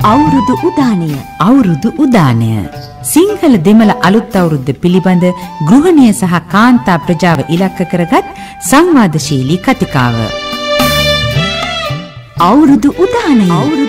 අවුරුදු උදානය සිංහල දෙමළ අලුත් අවුරුද්ද පිළිබඳ ගෘහණිය සහ කාන්තා ප්‍රජාව ඉලක්ක කරගත් සංවාදශීලී කතිකාව. අවුරුදු උදානය.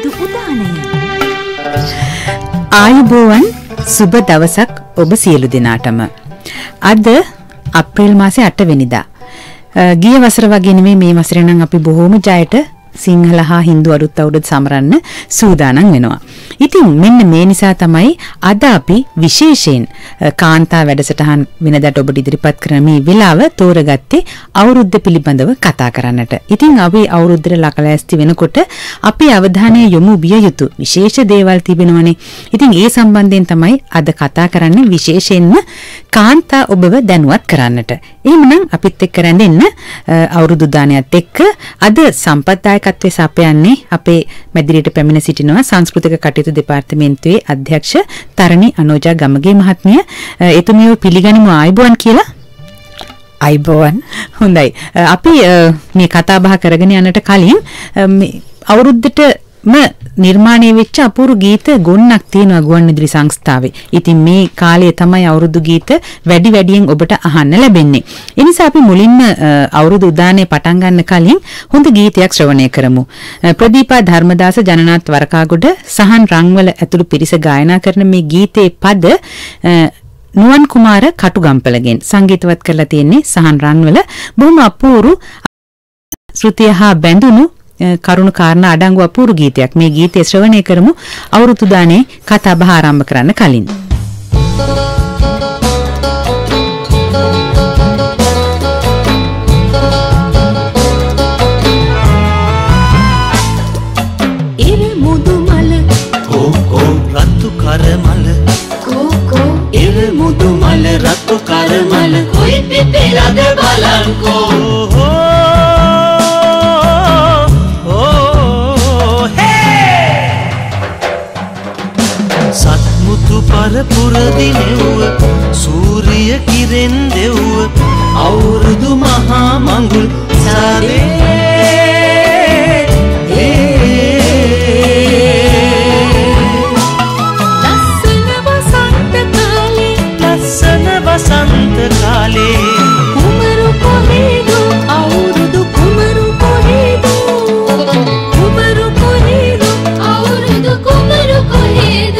ආයුබෝවන්, සුබ දවසක් ඔබ සියලු දෙනාටම. අද අප්‍රේල් මාසේ 8 වෙනිදා. ගිය වසර වගේ නෙමෙයි මේ වසරේ නම් අපි බොහෝම ජයට සිංහල හා හින්දු අලුත් අවුරුද්ද සමරන්න සූදානම් වෙනවා. ඉතින් මෙන්න මේ නිසා තමයි අද අපි විශේෂයෙන් කාන්තා වැඩසටහන් වෙනදාට ඔබට ඉදිරිපත් කරන මේ වෙලාව තෝරගත්තේ අවුරුද්ද පිළිබඳව කතා කරන්නට. ඉතින් අපි අවුරුද්දට ලකලෑස්ති වෙනකොට අපි අවධානය යොමු විය යුතු විශේෂ දේවල් තිබෙනවනේ. ඉතින් ඒ සම්බන්ධයෙන් තමයි අද කතා කරන්නේ, විශේෂයෙන්ම කාන්තා ඔබව දැනුවත් කරන්නට. එහෙමනම් අපිත් එක්ක රැඳෙන්න අවුරුදු දානයත් එක්ක අද සම්පත්දායකත්වයේ සපයන්නේ අපේ මැදිරියට පැමිණ සිටිනවා සංස්කෘතික කටයුතු දෙපාර්තමේන්තුවේ අධ්‍යක්ෂ තරණි අනෝජා ගමගේ මහත්මිය. එතුමියව පිළිගනිමු. ආයුබෝවන් කියලා. ආයුබෝවන්. හොඳයි. අපි මේ කතා බහ කරගෙන යන්නට කලින් අවුරුද්දටම නිර්මාණය වෙච්ච අපූර්ව ගීත ගොන්නක් තියෙනවා ගුවන්විදුලි සංස්ථාවේ. ඉතින් මේ කාලය තමයි අවුරුදු ගීත වැඩියෙන් ඔබට අහන්න ලැබෙන්නේ. ඒ නිසා අපි මුලින්ම අවුරුදු උදානයේ පටන් ගන්න කලින් හොඳ ගීතයක් ශ්‍රවණය කරමු. ප්‍රදීපා ධර්මදාස, ජනනාත් වරකාගොඩ, සහන් රංවල ඇතුළු පිරිස ගායනා කරන මේ ගීතේ පද නුවන් කුමාර කටුගම්පලගෙන් සංගීතවත් කරලා තියෙන්නේ සහන් රංවල. බොහොම අපූර්ව ශ්‍රුතිය හා බැඳුණු කරුණු කාරණා අඩංගු අපූර්ව ගීතයක්. මේ ගීතය ශ්‍රවණය කරමු අවුරුදු දානේ කතා බහ ආරම්භ කරන්න කලින්. ඉරමුදු මල කෝකෝ රතු කරමල කෝකෝ ඉරමුදු මල රතු කරමල කොයි පිපිරද බලන්කෝ. පරපුර දිනෙව්ව සූරිය කිරෙන් දෙව්ව අවුරුදු මහා මඟුල් සාදේ. ලස්සන වසන්ත කාලේ කුමරු කොහෙදු අවුරුදු කුමරු කොහෙදු කුමරු කොහෙදු අවුරුදු කුමරු කොහෙදු.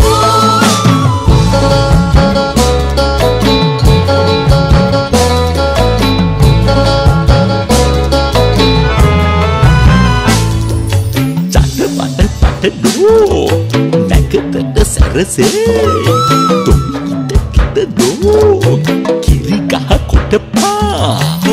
නැකතට සැරසේ තුමිට දෝ කිරි ගහ කොටපා.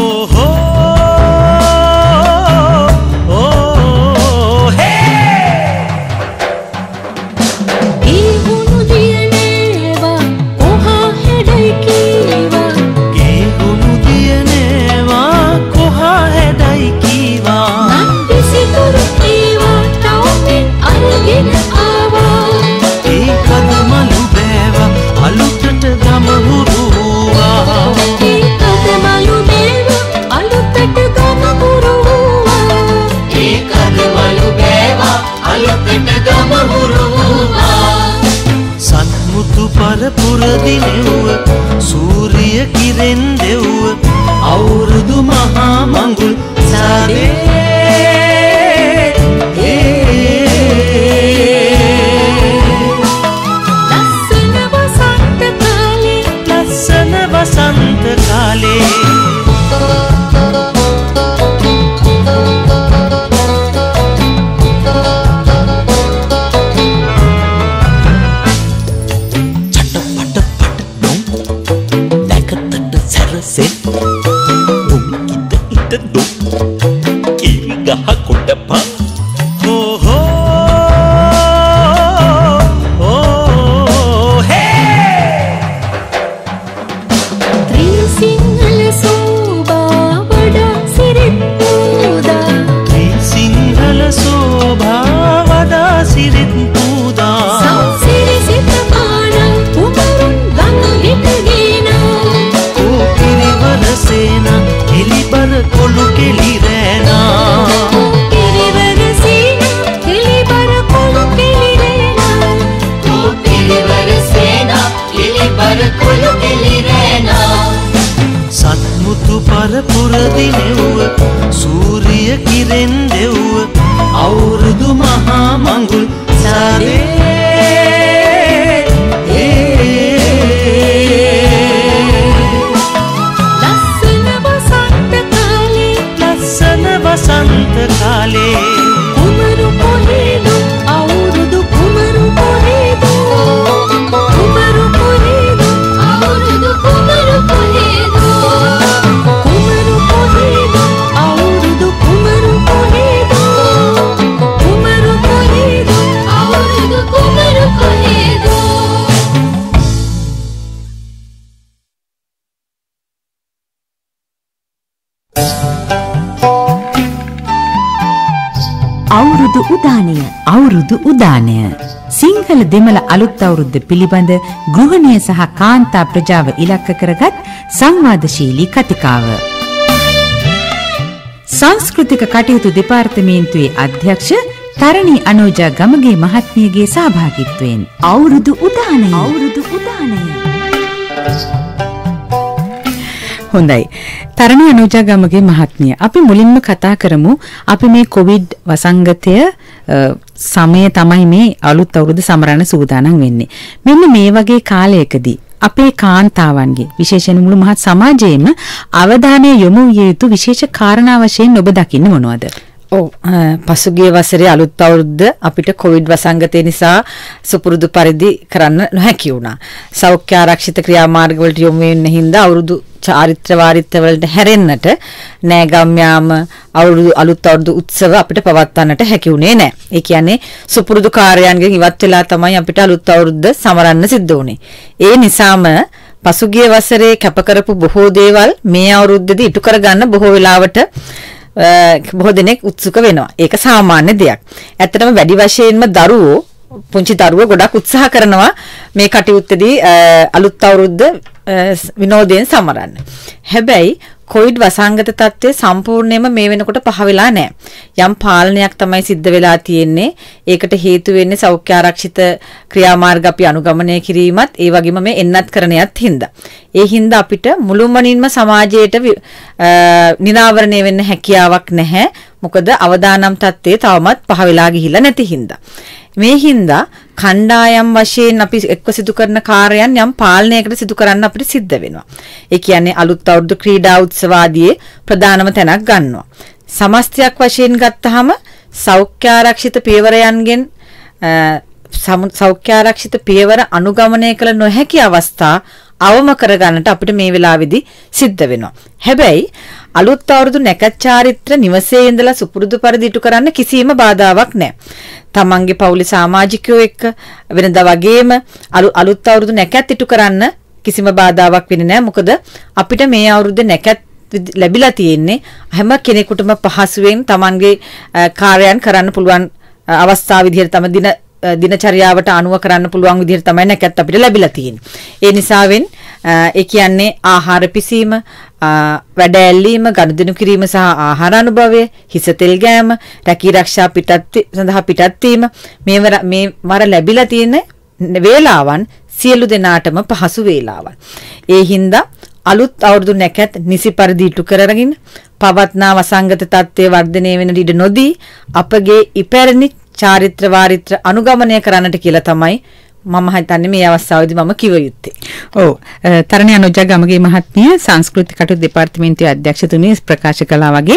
පරපුර දිනෙව්ව සූරිය කිරෙන් දෙව්ව අවුරුදු මහා මඟුල් සාදේ. ලස්සන වසන්ත කාලේ ලස්සන වසන්ත කාලේ කිරි ගහ කොටපා. කොළු කෙලි රැනා කිරිවර සීනා කිලිබර කොළු කෙලි රැනා අවුරුදු උදානය සිංහල දෙමළ අලුත් අවුරුද්ද පිළිබඳ ගෘහණිය සහ කාන්තා ප්‍රජාව ඉලක්ක කරගත් සංවාදශීලී කතිකාව. සංස්කෘතික කටයුතු දෙපාර්තමේන්තුවේ අධ්‍යක්ෂ තරණී අනෝජා ගමගේ මහත්මියගේ සහභාගීත්වයෙන් අවුරුදු උදානය. හොඳයි. තරණී අනෝජා ගමගේ මහත්මිය, අපි මුලින්ම කතා කරමු අපි මේ කොවිඩ් වසංගතය සමය තමයි මේ අලුත් අවුරුදු සමරන්න සූදානම් වෙන්නේ. මෙන්න මේ වගේ කාලයකදී අපේ කාන්තාවන්ගේ විශේෂයෙන් මුළු මහත් සමාජයේම අවධානය යොමු විය යුතු විශේෂ කාරණා වශයෙන් ඔබ දකින්නේ මොනවද? පසුගිය වසරේ අලුත් අවුරුද්ද අපිට කොවිඩ් වසංගතය නිසා සුපුරුදු පරිදි කරන්න නොහැකි වුණා. සෞඛ්‍ය ආරක්ෂිත ක්‍රියාමාර්ග වලට යොමු වෙන්න හින්දා අවුරුදු චාරිත්‍ර වාරිත්‍ර වලට හැරෙන්නට නෑගම් යාම අලුත් අවුරුදු උත්සව අපිට පවත්වන්නට හැකි වුණේ නෑ. ඒ කියන්නේ සුපුරුදු කාර්යයන්ගෙන් ඉවත් වෙලා තමයි අපිට අලුත් අවුරුද්ද සමරන්න සිද්ධ වුණේ. ඒ නිසාම පසුගිය වසරේ කැප කරපු බොහෝ දේවල් මේ අවුරුද්දේදී ඉටු කරගන්න බොහෝ වෙලාවට බොහෝ දෙනෙක් උත්සුක වෙනවා. ඒක සාමාන්‍ය දෙයක්. ඇත්තටම වැඩි වශයෙන්ම පුංචි දරුවෝ ගොඩක් උත්සාහ කරනවා මේ කටයුත්තේදී අලුත් අවුරුද්ද විනෝදයෙන් සමරන්න. හැබැයි කොවිඩ් වසංගත තත්ත්වය සම්පූර්ණයෙන්ම මේ වෙනකොට පහ වෙලා නැහැ. යම් පාලනයක් තමයි සිද්ධ වෙලා තියෙන්නේ. ඒකට හේතු වෙන්නේ සෞඛ්‍ය ආරක්ෂිත ක්‍රියාමාර්ග අපි අනුගමනය කිරීමත් ඒ වගේම මේ එන්නත් කරණයත් හින්දා. ඒ හින්දා අපිට මුළුමනින්ම සමාජයට නිරාවරණය වෙන්න හැකියාවක් නැහැ. මොකද අවදානම් තත්ත්වය තවමත් පහ වෙලා ගිහිල්ලා නැති හින්දා. මේ හින්දා කණ්ඩායම් වශයෙන් අපි එක්ව සිදු කරන කාර්යයන් යම් පාලනයකට සිදු කරන්න අපිට සිද්ධ වෙනවා. ඒ කියන්නේ අලුත් අවුරුදු ක්‍රීඩා උත්සව ආදී ප්‍රධානම තැනක් ගන්නවා. සමස්තයක් වශයෙන් ගත්තාම සෞඛ්‍ය ආරක්ෂිත පියවරයන්ගෙන් සෞඛ්‍ය ආරක්ෂිත පියවර අනුගමනය කළ නොහැකි අවස්ථා අවම කරගන්නට අපිට මේ වෙලාවේදී සිද්ධ වෙනවා. හැබැයි අලුත් අවුරුදු නැකත් චාරිත්‍ර නිවසේ ඉඳලා සුපුරුදු පරිදි ඉටු කරන්න කිසිම බාධාවක් නැහැ. තමන්ගේ පවුලේ සමාජිකයෝ එක්ක වෙනදා වගේම අලුත් අවුරුදු නැකත් ඉටු කරන්න කිසිම බාධාවක් වෙන්නේ නැහැ. මොකද අපිට මේ අවුරුද්දේ නැකත් ලැබිලා තියෙන්නේ හැම කෙනෙකුටම පහසුවෙන් තමන්ගේ කාර්යයන් කරන්න පුළුවන් අවස්ථාව විදිහට තම දිනචරියාවට අනුව කරන්න පුළුවන් විදිහට තමයි නැකත් අපිට ලැබිලා තියෙන්නේ. ඒ නිසාවෙන් ඒ කියන්නේ ආහාර පිසීම, වැඩ ඇල්ලීම, ගනුදෙනු කිරීම සහ ආහාර අනුභවය, හිස තෙල් ගෑම, රැකී රක්ෂා සඳහා පිටත් වීම මේ වර ලැබිලා තියෙන වේලාවන් සියලු දෙනාටම පහසු වේලාවන්. ඒ හින්දා අලුත් අවුරුදු නැකත් නිසි පරිදි ඉටු කරගෙන පවත්නා වසංගත තත්ත්වයේ වර්ධනය වෙන ඉඩ නොදී අපගේ ඉපැරණි චාරිත්‍ර වාරිත්‍ර අනුගමනය කරන්නට කියලා තමයි මම හිතන්නේ මේ අවස්ථාවේදී මම කිව යුත්තේ. ඔව්. තරණී අනෝජා ගමගේ මහත්මිය සංස්කෘතික කටයුතු දෙපාර්තමේන්තුවේ අධ්‍යක්ෂතුමිය ප්‍රකාශ කළා වගේ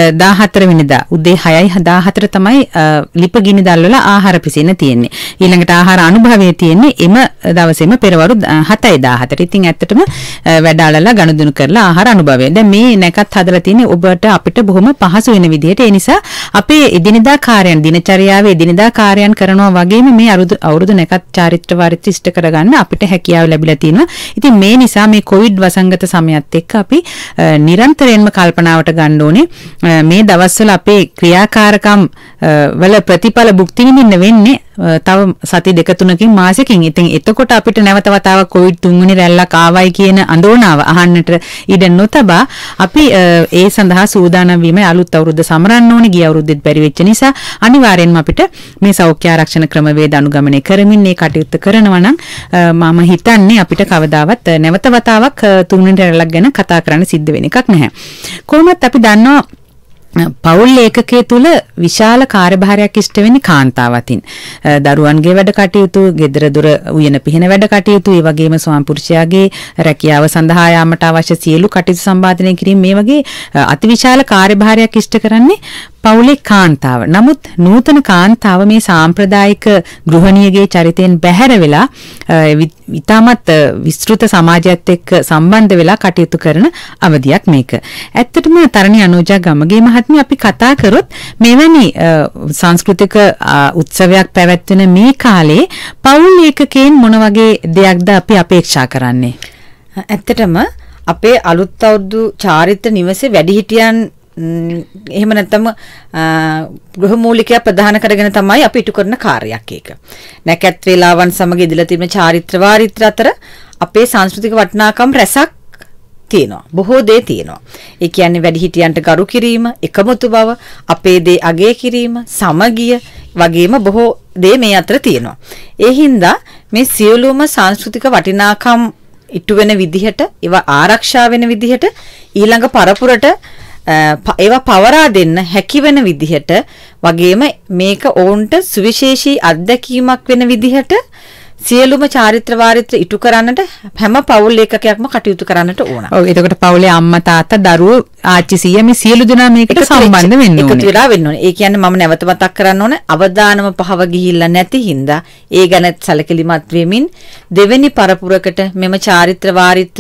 14 වෙනිදා උදේ 6:14 තමයි ලිපගිනි දැල්වල ආහාර පිසින්න තියෙන්නේ. ඊළඟට ආහාර අනුභවයේ තියෙන්නේ එම දවසේම පෙරවරු 7:14. ඉතින් ඇත්තටම වැඩාලලා ගනුදෙනු කරලා ආහාර අනුභවය. දැන් මේ නැකත් හදලා තියෙන්නේ ඔබට අපිට බොහොම පහසු වෙන විදිහට. ඒ නිසා අපේ එදිනෙදා කාර්යයන් දිනචරියාවේ එදිනෙදා කාර්යයන් කරනවා වගේම මේ අවුරුදු නැකත් චාරිත්‍ර වාරිත්‍ර ඉෂ්ට කරගන්න අපිට හැකියාව ලැබිලා තියෙනවා. ඉතින් මේ නිසා මේ කොවිඩ් වසංගත සමයත් එක්ක අපි නිරන්තරයෙන්ම කල්පනාවට ගන්න ඕනේ මේ දවස්වල අපේ ක්‍රියාකාරකම් වල ප්‍රතිඵල භුක්ති විඳින්න වෙන්නේ තව සති දෙක තුනකින් මාසෙකින්. ඉතින් එතකොට අපිට නැවත වතාවක් කොවිඩ් තුන්වෙනි රැල්ලක් ආවයි කියන අඳෝනාව අහන්නට ඉඩ නොතබා අපි ඒ සඳහා සූදානම් වීම අලුත් අවුරුද්ද සමරන්න ඕනේ. ගිය අවුරුද්දෙත් බැරි වෙච්ච නිසා අනිවාර්යෙන්ම අපිට මේ සෞඛ්‍ය ආරක්ෂණ ක්‍රමවේද අනුගමනය කරමින් මේ කටයුත්ත කරනවා නම් මම හිතන්නේ අපිට කවදාවත් නැවත වතාවක් තුන්වෙනි රැල්ලක් ගැන කතා කරන්න සිද්ධ වෙන එකක් නැහැ. කොහොමත් අපි දන්නවා පවුල් ඒකකයේ තුල විශාල කාර්යභාරයක් ඉෂ්ට වෙන්නේ කාන්තාවතින්. දරුවන්ගේ වැඩ කටයුතු, ගෙදර දොර උයන පිහින වැඩ කටයුතු, ඒ වගේම ස්වාම පුරුෂයාගේ රැකියාව සඳහා යාමට අවශ්‍ය සියලු කටයුතු සම්පාදනය කිරීම මේ වගේ අතිවිශාල කාර්යභාරයක් ඉෂ්ට කරන්නේ පවුලේ කාන්තාව. නමුත් නූතන කාන්තාව මේ සාම්ප්‍රදායික ගෘහණියගේ චරිතයෙන් බැහැර වෙලා ඉතාමත් විස්තෘත සමාජයත් එක්ක සම්බන්ධ වෙලා කටයුතු කරන අවධියක් මේක. ඇත්තටම තරණී අනෝජා ගමගේ මහත්මිය අපි කතා කරොත් මෙවැනි සංස්කෘතික උත්සවයක් පැවැත්වෙන මේ කාලේ පවුල් ඒකකයෙන් මොන වගේ දෙයක්ද අපි අපේක්ෂා කරන්නේ? ඇත්තටම අපේ අලුත් අවුරුදු චාරිත්‍ර නිවසේ වැඩිහිටියන් එහෙම නැත්නම් ගෘහ මූලිකය ප්‍රධාන කරගෙන තමයි අපි ඉටු කරන කාර්යයක් ඒක. නැකත් වේලාවන් සමග ඉදලා තිබෙන චාරිත්‍ර වාරිත්‍ර අතර අපේ සංස්කෘතික වටිනාකම් රැසක් තියෙනවා. බොහෝ දේ තියෙනවා. ඒ කියන්නේ වැඩිහිටියන්ට ගරු කිරීම, එකමුතු බව, අපේ දේ අගය කිරීම, සමගිය වගේම බොහෝ දේ මේ අතර තියෙනවා. ඒ හින්දා මේ සියලුම සංස්කෘතික වටිනාකම් ඉටු වෙන විදිහට, ඒවා ආරක්ෂා වෙන විදිහට ඊළඟ පරපුරට ඒවා පවරා දෙන්න හැකි වෙන විදිහට වගේම මේක ඔවුන්ට සුවිශේෂී අත්දැකීමක් වෙන විදිහට සියලුම චාරිත්‍ර වාරිත්‍ර ඉටු කරන්නට හැම පවුල් ඒකකයක්ම කටයුතු කරන්නට ඕන. ඔව් එතකොට පවුලේ අම්මා තාත්තා දරුවෝ ආච්චි සීයා මේ සියලු දෙනා මේකට සම්බන්ධ වෙන්න ඕනේ. එකතු වෙලා වෙන්න ඕනේ. ඒ කියන්නේ මම නැවත මතක් කරන්න ඕනේ අවදානම පහව ගිහිල්ලා නැති හින්දා ඒ ගැන සැලකිලිමත් වෙමින් දෙවෙනි පරපුරකට මෙම චාරිත්‍ර වාරිත්‍ර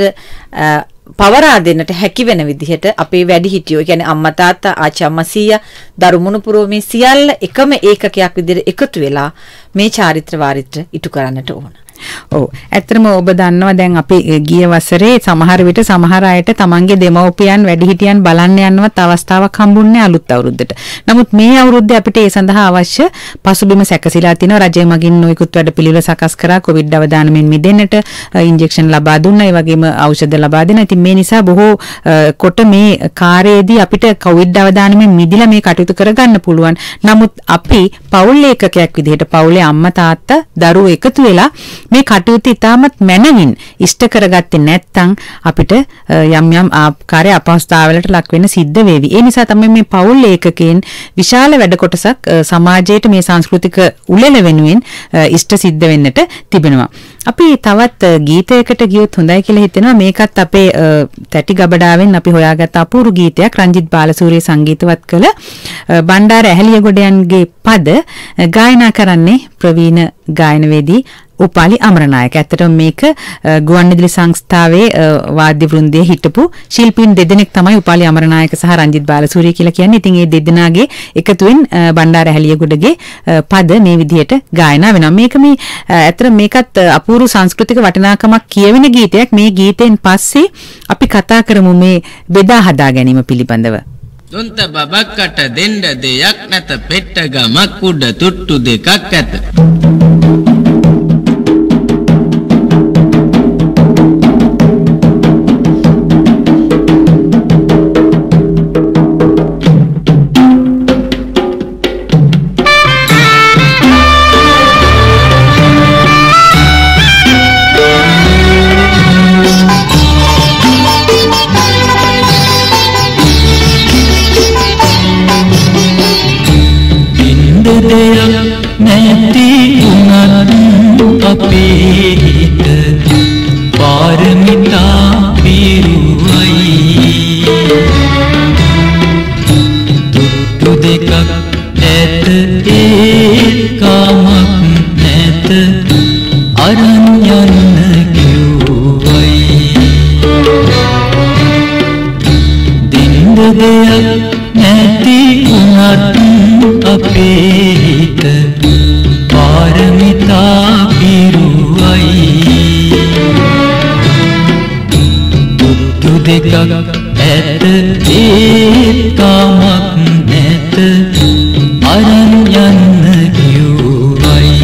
පවරා දෙන්නට හැකි වෙන විදිහට අපේ වැඩිහිටියෝ කියන්නේ අම්මා තාත්තා ආච්චි අම්මා සීයා දරුමුණු පුරෝ මේ සියල්ල එකම ඒකකයක් විදිහට එකතු වෙලා මේ චාරිත්‍ර වාරිත්‍ර ඉටු කරන්නට ඕන. ඔව් ඇත්තටම ඔබ දන්නවා දැන් අපි ගිය වසරේ සමහර විට සමහර අයට තමන්ගේ දෙමව්පියන් වැඩිහිටියන් බලන්න යන්නවත් අවස්ථාවක් හම්බුන්නේ අලුත් අවුරුද්දට. නමුත් මේ අවුරුද්දේ අපිට ඒ සඳහා අවශ්‍ය පසුබිම සැකසීලා තිනවා. රජය මගින් නොයෙකුත් වැඩපිළිවෙළ සකස් කරා කොවිඩ් අවදානමෙන් මිදෙන්නට ඉන්ජෙක්ෂන් ලබා දුන්නා. ඒ වගේම ඖෂධ ලබා දෙනවා. ඉතින් මේ නිසා බොහෝ කොට මේ කාර්යයේදී අපිට කොවිඩ් අවදානමෙන් මිදිලා මේ කටයුතු කරගන්න පුළුවන්. නමුත් අපි පවුල් ඒකකයක් විදිහට පවුලේ අම්මා තාත්තා දරුවෝ එකතු වෙලා මේ කටයුතු ඉතාමත් මැනවින් ඉෂ්ට කරගත්තේ නැත්නම් අපිට යම් යම් ආකාරයේ අපහසුතාවලට ලක් වෙන්න සිද්ධ වේවි. ඒ නිසා තමයි මේ පවුල් ඒකකයෙන් විශාල වැඩ කොටසක් සමාජයට මේ සංස්කෘතික උළෙල වෙනුවෙන් ඉෂ්ට සිද්ධ වෙන්නට තිබෙනවා. අපි තවත් ගීතයකට ගියොත් හොඳයි කියලා හිතෙනවා. මේකත් අපේ තැටි ගබඩාවෙන් අපි හොයාගත්ත අපූර්ව ගීතයක්. රංජිත් බාලසූරිය සංගීතවත් කළ බණ්ඩාර ඇහැලියගොඩයන්ගේ පද ගායනා කරන්නේ ප්‍රවීණ ගායනවේදී උපාලි අමරනායක. ඇත්තටම මේක ගුවන්විදුලි සංස්ථාවේ වාද්‍ය වෘන්දයේ හිටපු ශිල්පීන් දෙදෙනෙක් තමයි උපාලි අමරනායක සහ රංජිත් බාලසූරිය කියලා කියන්නේ. ඉතින් මේ දෙදෙනාගේ එකතුවෙන් බණ්ඩාර ඇහැලියගොඩගේ පද මේ විදිහට ගායනා වෙනවා. මේක මේ ඇත්තට මේකත් අපූර්ව සංස්කෘතික වටිනාකමක් කියවෙන ගීතයක්. මේ ගීතෙන් පස්සේ අපි කතා කරමු මේ බෙදා හදා ගැනීම පිළිබඳව. දොන්ත බබක්කට දෙන්න දෙයක් නැත පෙට්ට ගමක් උඩ තුට්ටු දෙකක් ඇත. නැති උනත් අපේ හිත පාරමිතා පිරුවයි තුට්ටු දෙකක් ඇත ඒකමක් නැත අරන් යන්න කිව්වයි දින්ද දෙයක් නැති උනත් අපේ හිත පාරමිතා පිරුවයි තුට්ටු දෙකක් ඇත ඒකමක් නැත අරන් යන්න කිව්වයි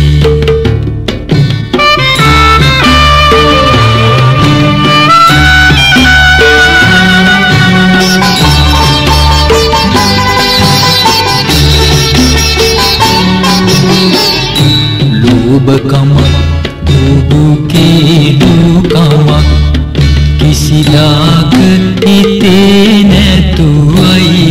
ඔබකමක් ඔබගේ දුකමක් කිසිදාක හිතේ නැතුවයි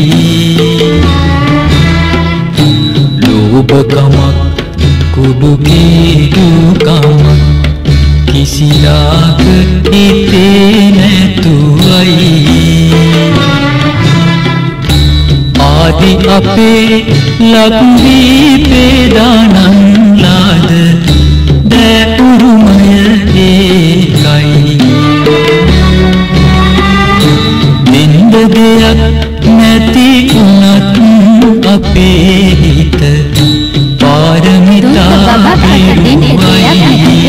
ලෝභකමක් ඔබගේ දුකමක් කිසිදාක හිතේ නැතුවයි ආදි අපේ ලක්වී පේදානන් ලාද දැපුරුමය ඒකයි දෙන්න දෙයක් නැති උනත් අපේ හිත පාරමිතා පිරුවයි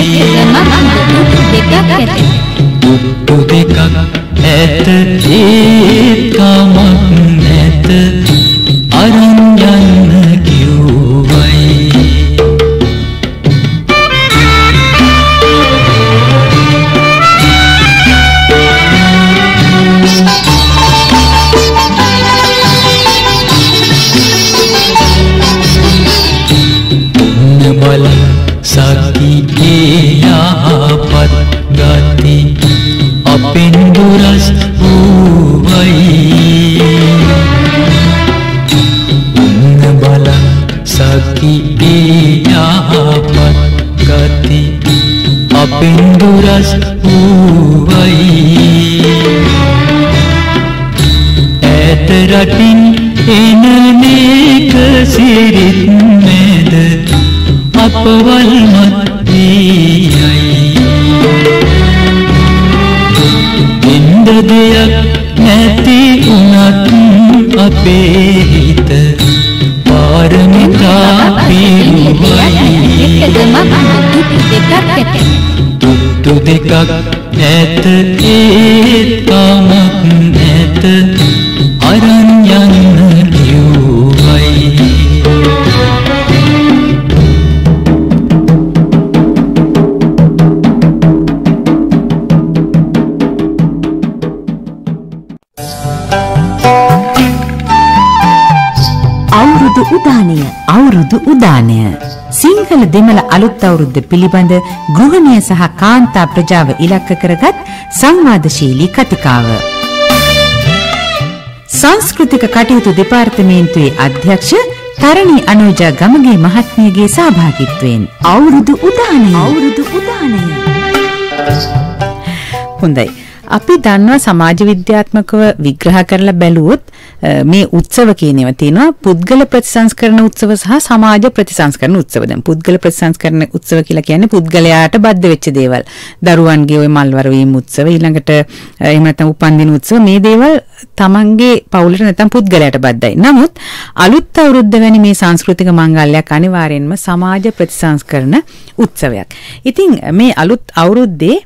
තුට්ටු දෙකක් ඇත ඒකමක් අපෙන් දුරස් වූවයි ඈත රටින් එන නේක සිරිත් මැද අපවල් මත් වී ඉන්ද දෙයක් නැති උනත් අපේ හිත පාරමිතා පිරුවයි තුට්ටු දෙකක් ඇත ඒ තමක් නැත අරන් යන්න කිව්වයි අවුරුදු උදානය සිංහල දෙමළ අලුත් අවුරුද්ද පිළිබඳ ගෘහණිය සහ කාන්තා ප්‍රජාව ඉලක්ක කරගත් සංවාදශීලී කතිකාව. සංස්කෘතික කටයුතු දෙපාර්තමේන්තුවේ අධ්‍යක්ෂ තරණී අනුජා ගමගේ මහත්මියගේ සහභාගීත්වයෙන් අවුරුදු උදානය. හොඳයි. අපි දන්නවා සමාජ විද්‍යාත්මකව විග්‍රහ කරලා බැලුවොත් මේ උත්සව කියන ඒවා තියෙනවා පුද්ගල ප්‍රතිසංස්කරණ උත්සව සහ සමාජ ප්‍රතිසංස්කරණ උත්සව. දැන් පුද්ගල ප්‍රතිසංස්කරණ උත්සව කියලා කියන්නේ පුද්ගලයාට බද්ධ වෙච්ච දේවල්. දරුවන්ගේ ওই මල්වර වීම උත්සව ඊළඟට එහෙම නැත්නම් උපන්දින උත්සව මේ දේවල් තමන්ගේ පවුලට නැත්නම් පුද්ගලයාට බද්ධයි. නමුත් අලුත් අවුරුද්ද වැනි මේ සංස්කෘතික මංගල්‍යයක් අනිවාර්යෙන්ම සමාජ ප්‍රතිසංස්කරණ උත්සවයක්. ඉතින් මේ අලුත් අවුරුද්දේ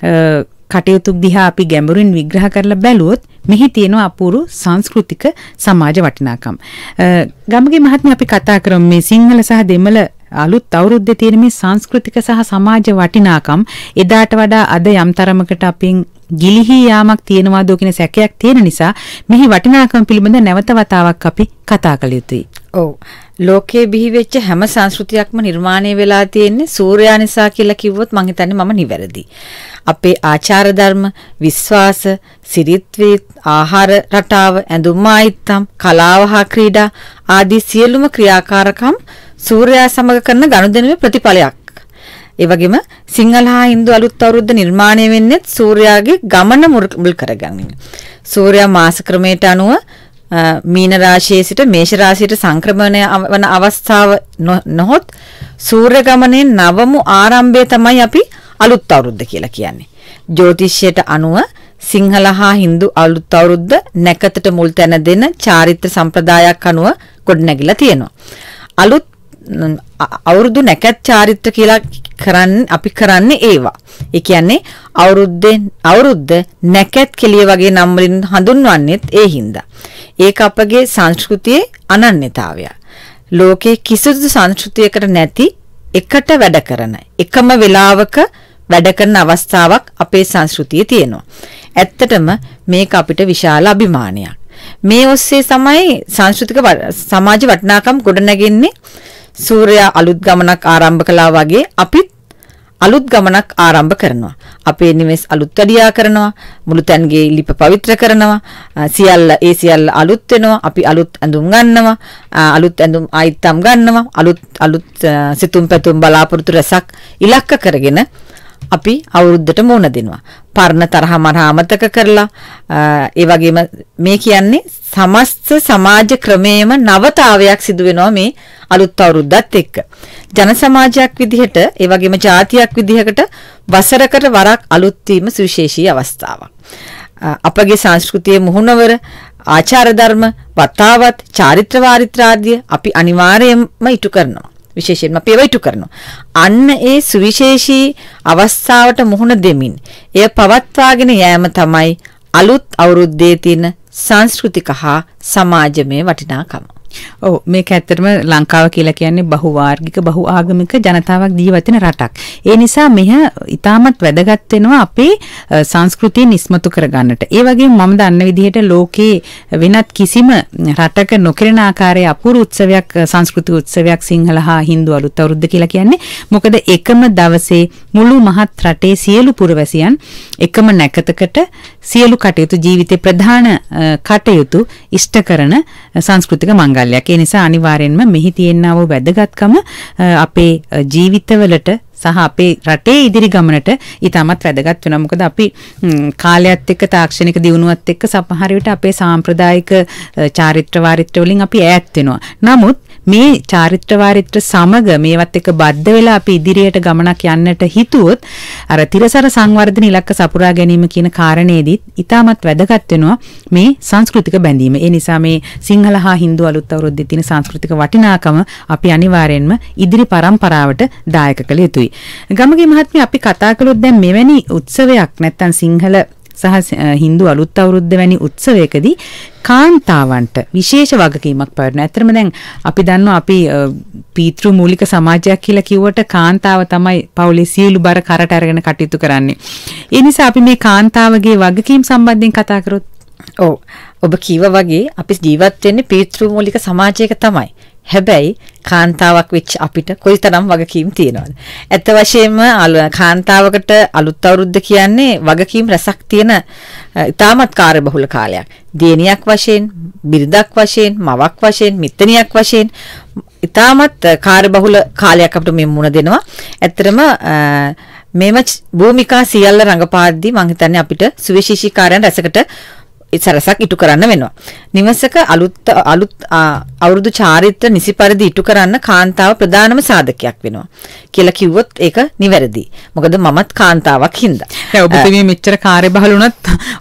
කටයුතු දිහා අපි ගැඹුරින් විග්‍රහ කරලා බැලුවොත් මෙහි තියෙන අපූර්ව සංස්කෘතික සමාජ වටිනාකම්. ගමගේ මහත්මිය අපි කතා කරමු මේ සිංහල සහ දෙමළ අලුත් අවුරුද්දේ තියෙන මේ සංස්කෘතික සහ සමාජ වටිනාකම් එදාට වඩා අද යම් තරමකට අපින් ගිලිහි යාමක් තියෙනවාද කියන සැකයක් තියෙන නිසා මෙහි වටිනාකම් පිළිබඳ නැවත වතාවක් අපි කතා කළ යුතුයි. ඔව්. ලෝකයේ බිහි වෙච්ච හැම සංස්කෘතියක්ම නිර්මාණය වෙලා තියෙන්නේ සූර්යයා නිසා කියලා කිව්වොත් මම හිතන්නේ මම නිවැරදි. අපේ ආචාර ධර්ම, විශ්වාස, සිරිත්වීත්, ආහාර රටාව, ඇඳුම් ආයිත්තම්, කලාව හා ක්‍රීඩා ආදී සියලුම ක්‍රියාකාරකම් සූර්යයා සමග කරන ගනුදෙනුවේ ප්‍රතිඵලයක්. ඒ වගේම සිංහල හා හින්දු අලුත් අවුරුද්ද නිර්මාණය වෙන්නේ සූර්යාගේ ගමන මුල් කරගන්න. සූර්යා මාස ක්‍රමයට අනුව මීන රාශියේ සිට මේෂ රාශියට සංක්‍රමණය වන අවස්ථාව නොහොත් සූර්ය ගමනේ නවමු ආරම්භය තමයි අපි අලුත් අවුරුද්ද කියලා කියන්නේ. ජ්‍යොතිෂයට අනුව සිංහල හා හින්දු අලුත් අවුරුද්ද නැකතට මුල් තැන දෙන චාරිත්‍ර සම්ප්‍රදායක් අනුව ගොඩනැගිලා තියෙනවා. අලුත් අවුරුදු නැකත් චාරිත්‍ර කියලා අපි කරන්නේ ඒවා. ඒ කියන්නේ අවුරුද්ද නැකත් කෙලිය වගේ නම් වලින් හඳුන්වන්නේත් ඒ හින්දා. ඒක අපගේ සංස්කෘතියේ අනන්‍යතාවය. ලෝකේ කිසිදු සංස්කෘතියකට නැති එකට වැඩ කරන එකම වෙලාවක වැඩ කරන අවස්ථාවක් අපේ සංස්කෘතියේ තියෙනවා. ඇත්තටම මේක අපිට විශාල අභිමානයක්. මේ ඔස්සේ තමයි සංස්කෘතික සමාජ වටිනාකම් ගොඩනැගෙන්නේ. සූර්යයා අලුත් ගමනක් ආරම්භ කළා වගේ අපිත් අලුත් ගමනක් ආරම්භ කරනවා. අපේ නිවෙස් අලුත් වැඩියා කරනවා. මුළු තැන්ගේ ලිප පවිත්‍ර කරනවා. සියල්ල අලුත් වෙනවා. අපි අලුත් ඇඳුම් ගන්නවා. අලුත් ඇඳුම් ආයිත්තම් ගන්නවා. අලුත් සිතුම් පැතුම් බලාපොරොත්තු රසක් ඉලක්ක කරගෙන අපි අවුරුද්දට මුණ දෙනවා. පරණ තරහ මරහ අමතක කරලා ඒ වගේම මේ කියන්නේ සමස්ත සමාජ ක්‍රමයේම නවතාවයක් සිදු වෙනවා මේ අලුත් අවුරුද්දත් එක්ක. ජන සමාජයක් විදිහට ඒ වගේම ජාතියක් විදිහකට වසරකට වරක් අලුත් වීම සුවිශේෂී අවස්ථාවක්. අපගේ සංස්කෘතියේ මුහුණවර ආචාර ධර්ම වතාවත් චාරිත්‍ර වාරිත්‍ර ආදී අපි අනිවාර්යයෙන්ම ඉටු කරනවා. විශේෂයෙන්ම අපි ඒවා ඉටු කරනවා. අන්න ඒ සුවිශේෂී අවස්ථාවට මුහුණ දෙමින් එය පවත්වාගෙන යෑම තමයි අලුත් අවුරුද්දේ තියෙන සංස්කෘතික හා සමාජමය වටිනාකම. ඔව් මේක ඇත්තටම ලංකාව කියලා කියන්නේ බහුවාර්ගික බහු ආගමික ජනතාවක් ජීවත් වෙන රටක්. ඒ නිසා මෙහ ඉතාමත් වැදගත් වෙනවා අපේ සංස්කෘතිය නිස්මතු කරගන්නට. ඒ වගේම මම දන්න විදිහට ලෝකේ වෙනත් කිසිම රටක නොකරන ආකාරයේ අපූර්ව උත්සවයක් සංස්කෘතික උත්සවයක් සිංහල හා හින්දු අලුත් අවුරුද්ද කියලා කියන්නේ. මොකද එකම දවසේ මුළු මහත් රටේ සියලු පුරවැසියන් එකම නැකතකට සියලු කටයුතු ජීවිතේ ප්‍රධාන කටයුතු ඉෂ්ට කරන සංස්කෘතික මංගල්‍යයක්. ඒ නිසා අනිවාර්යෙන්ම මෙහි තියෙනා වූ වැදගත්කම අපේ ජීවිතවලට සහ අපේ රටේ ඉදිරි ගමනට ඊටමත් වැදගත් වෙනවා. මොකද අපි කාලයත් එක්ක තාක්ෂණික දියුණුවත් එක්ක සමහර විට අපේ සාම්ප්‍රදායික චාරිත්‍ර වාරිත්‍ර වලින් අපි ඈත් වෙනවා. නමුත් මේ චාරිත්‍ර වාරිත්‍ර සමග මේවත් එක්ක බද්ධ වෙලා අපි ඉදිරියට ගමනක් යන්නට හිතුවොත් අර තිරසර සංවර්ධන ඉලක්ක සපුරා ගැනීම කියන කාරණේදීත් ඊටමත් වැදගත් වෙනවා මේ සංස්කෘතික බැඳීම. ඒ නිසා මේ සිංහල හා හින්දු අලුත් අවුරුද්දේ තියෙන සංස්කෘතික වටිනාකම අපි අනිවාර්යෙන්ම ඉදිරි පරම්පරාවට දායක කළ යුතුයි. ගමගේ මහත්මිය අපි කතා කළොත් දැන් මෙවැනි උත්සවයක් නැත්තම් සිංහල සහ හින්දු අලුත් අවුරුද්ද වැනි උත්සවයකදී කාන්තාවන්ට විශේෂ වගකීමක් පවරන. ඇත්තටම දැන් අපි දන්නවා අපි පීතෘ මූලික සමාජයක් කියලා කිව්වට කාන්තාව තමයි පවුලේ සියලු බර කරට අරගෙන කටයුතු කරන්නේ. ඒ නිසා අපි මේ කාන්තාවගේ වගකීම් සම්බන්ධයෙන් කතා කරොත් ඔබ කීවා වගේ අපි ජීවත් වෙන්නේ පීතෘ මූලික සමාජයක තමයි. හැබැයි කාන්තාවක් වෙච්ච අපිට කොයිතරම් වගකීම් තියෙනවද? ඇත්ත වශයෙන්ම කාන්තාවකට අලුත් අවුරුද්ද කියන්නේ වගකීම් රැසක් තියෙන ඉතාමත් කාර්යබහුල කාලයක්. දියණියක් වශයෙන්, බිරිඳක් වශයෙන්, මවක් වශයෙන්, මිත්තණියක් වශයෙන් ඉතාමත් කාර්යබහුල කාලයක් අපිට මේ මුණ දෙනවා. ඇත්තටම මේම භූමිකා සියල්ල රඟපාද්දී මම හිතන්නේ අපිට සුවිශේෂී කාර්යයන් රැසකට සරසක් ඉටු කරන්න වෙනවා. නිවසක අලුත් අවුරුදු චාරිත්‍ර නිසි පරිදි ඉටු කරන්න කාන්තාව ප්‍රධානම සාධකයක් වෙනවා කියලා කිව්වොත් ඒක නිවැරදි. මොකද මමත් කාන්තාවක් හින්දා. ඔබ මේ මෙච්චර කාර්යබහුල වුණත්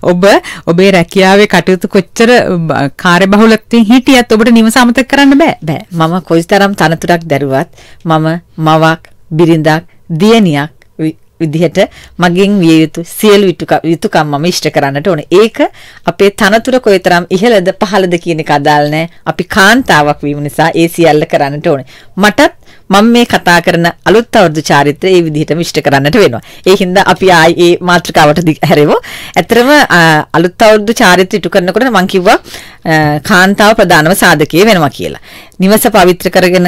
ඔබේ රැකියාවේ කටයුතු කොච්චර කාර්යබහුලත්වයෙන් හිටියත් ඔබට නිවස අමතක කරන්න බෑ. මම කොයිතරම් තනතුරක් දැරුවත් මම මවක්, බිරිඳක්, දියණියක් විදිහට මගෙන් විය යුතු සියලු යුතුයකම් මම ඉෂ්ට කරන්නට ඕනේ. ඒක අපේ තනතුර කොයිතරම් ඉහළද පහළද කියන එක අදාළ නැහැ. අපි කාන්තාවක් වීම නිසා ඒ සියල්ල කරන්නට ඕනේ. මටත් මම මේ කතා කරන අලුත් අවුරුදු චාරිත්‍රය ඒ විදිහටම ඉෂ්ට කරන්නට වෙනවා. ඒ හින්දා අපි ආයි ඒ මාතෘකාවට හැරෙමු. ඇත්තටම අලුත් අවුරුදු චාරිත්‍රය ඉටු කරනකොට මම කිව්වා කාන්තාව ප්‍රධානම සාධකයේ වෙනවා කියලා. නිවස පවිත්‍ර කරගෙන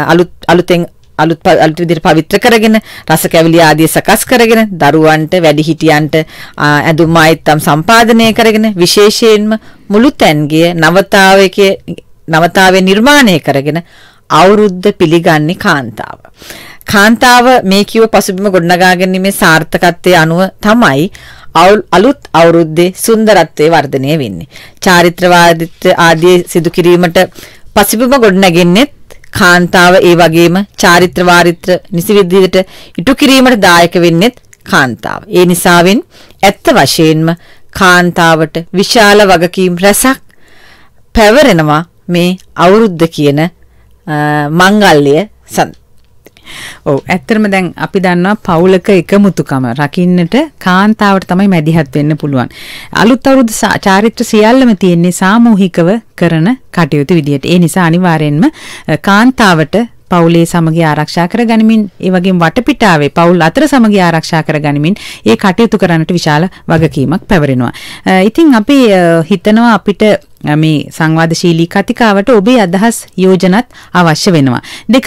අලුත් විදිහට පවිත්‍ර කරගෙන රස කැවිලි ආදී සකස් කරගෙන දරුවන්ට වැඩිහිටියන්ට ඇඳුම් ආයත්තම් සම්පාදනය කරගෙන විශේෂයෙන්ම මුළු තැන්ගේ නවතාවේ නිර්මාණය කරගෙන අවුරුද්ද පිළිගන්නේ කාන්තාව. කාන්තාව මේ කිව්ව පසුබිම ගොඩනගා ගැනීමේ සාර්ථකත්වයේ අනුව තමයි අලුත් අවුරුද්දේ සුන්දරත්වයේ වර්ධනය වෙන්නේ. චාරිත්‍රවාදිත්‍ර ආදී සිදු කිරීමට පසුබිම ගොඩනගන්නේ කාන්තාව ඒ වගේම චාරිත්‍ර වාරිත්‍ර නිසි විදිහට ඉටු කිරීමට දායක වෙන්නේ කාන්තාව. ඒ නිසාවෙන් ඇත්ත වශයෙන්ම කාන්තාවට විශාල වගකීම් රැසක් පැවරෙනවා මේ අවුරුද්ද කියන මංගල්‍ය ඇත්තටම දැන් අපි දන්නවා පවුලක එකමුතුකම රකින්නට කාන්තාවට තමයි මැදිහත් වෙන්න පුළුවන්. අලුත් අවුරුදු චාරිත්‍ර සියල්ලම තියෙන්නේ සාමූහිකව කරන කටයුතු විදියට. ඒ නිසා අනිවාර්යෙන්ම කාන්තාවට පවුලේ සමගිය ආරක්ෂා කර ගනිමින් ඒ වගේම වටපිටාවේ පවුල් අතර සමගිය ආරක්ෂා කර ගනිමින් ඒ කටයුතු කරන්නට විශාල වගකීමක් පැවරෙනවා. ඉතින් අපි හිතනවා අපිට මේ සංවාදශීලී කතිකාවට ඔබේ අදහස් යෝජනත් අවශ්‍ය වෙනවා.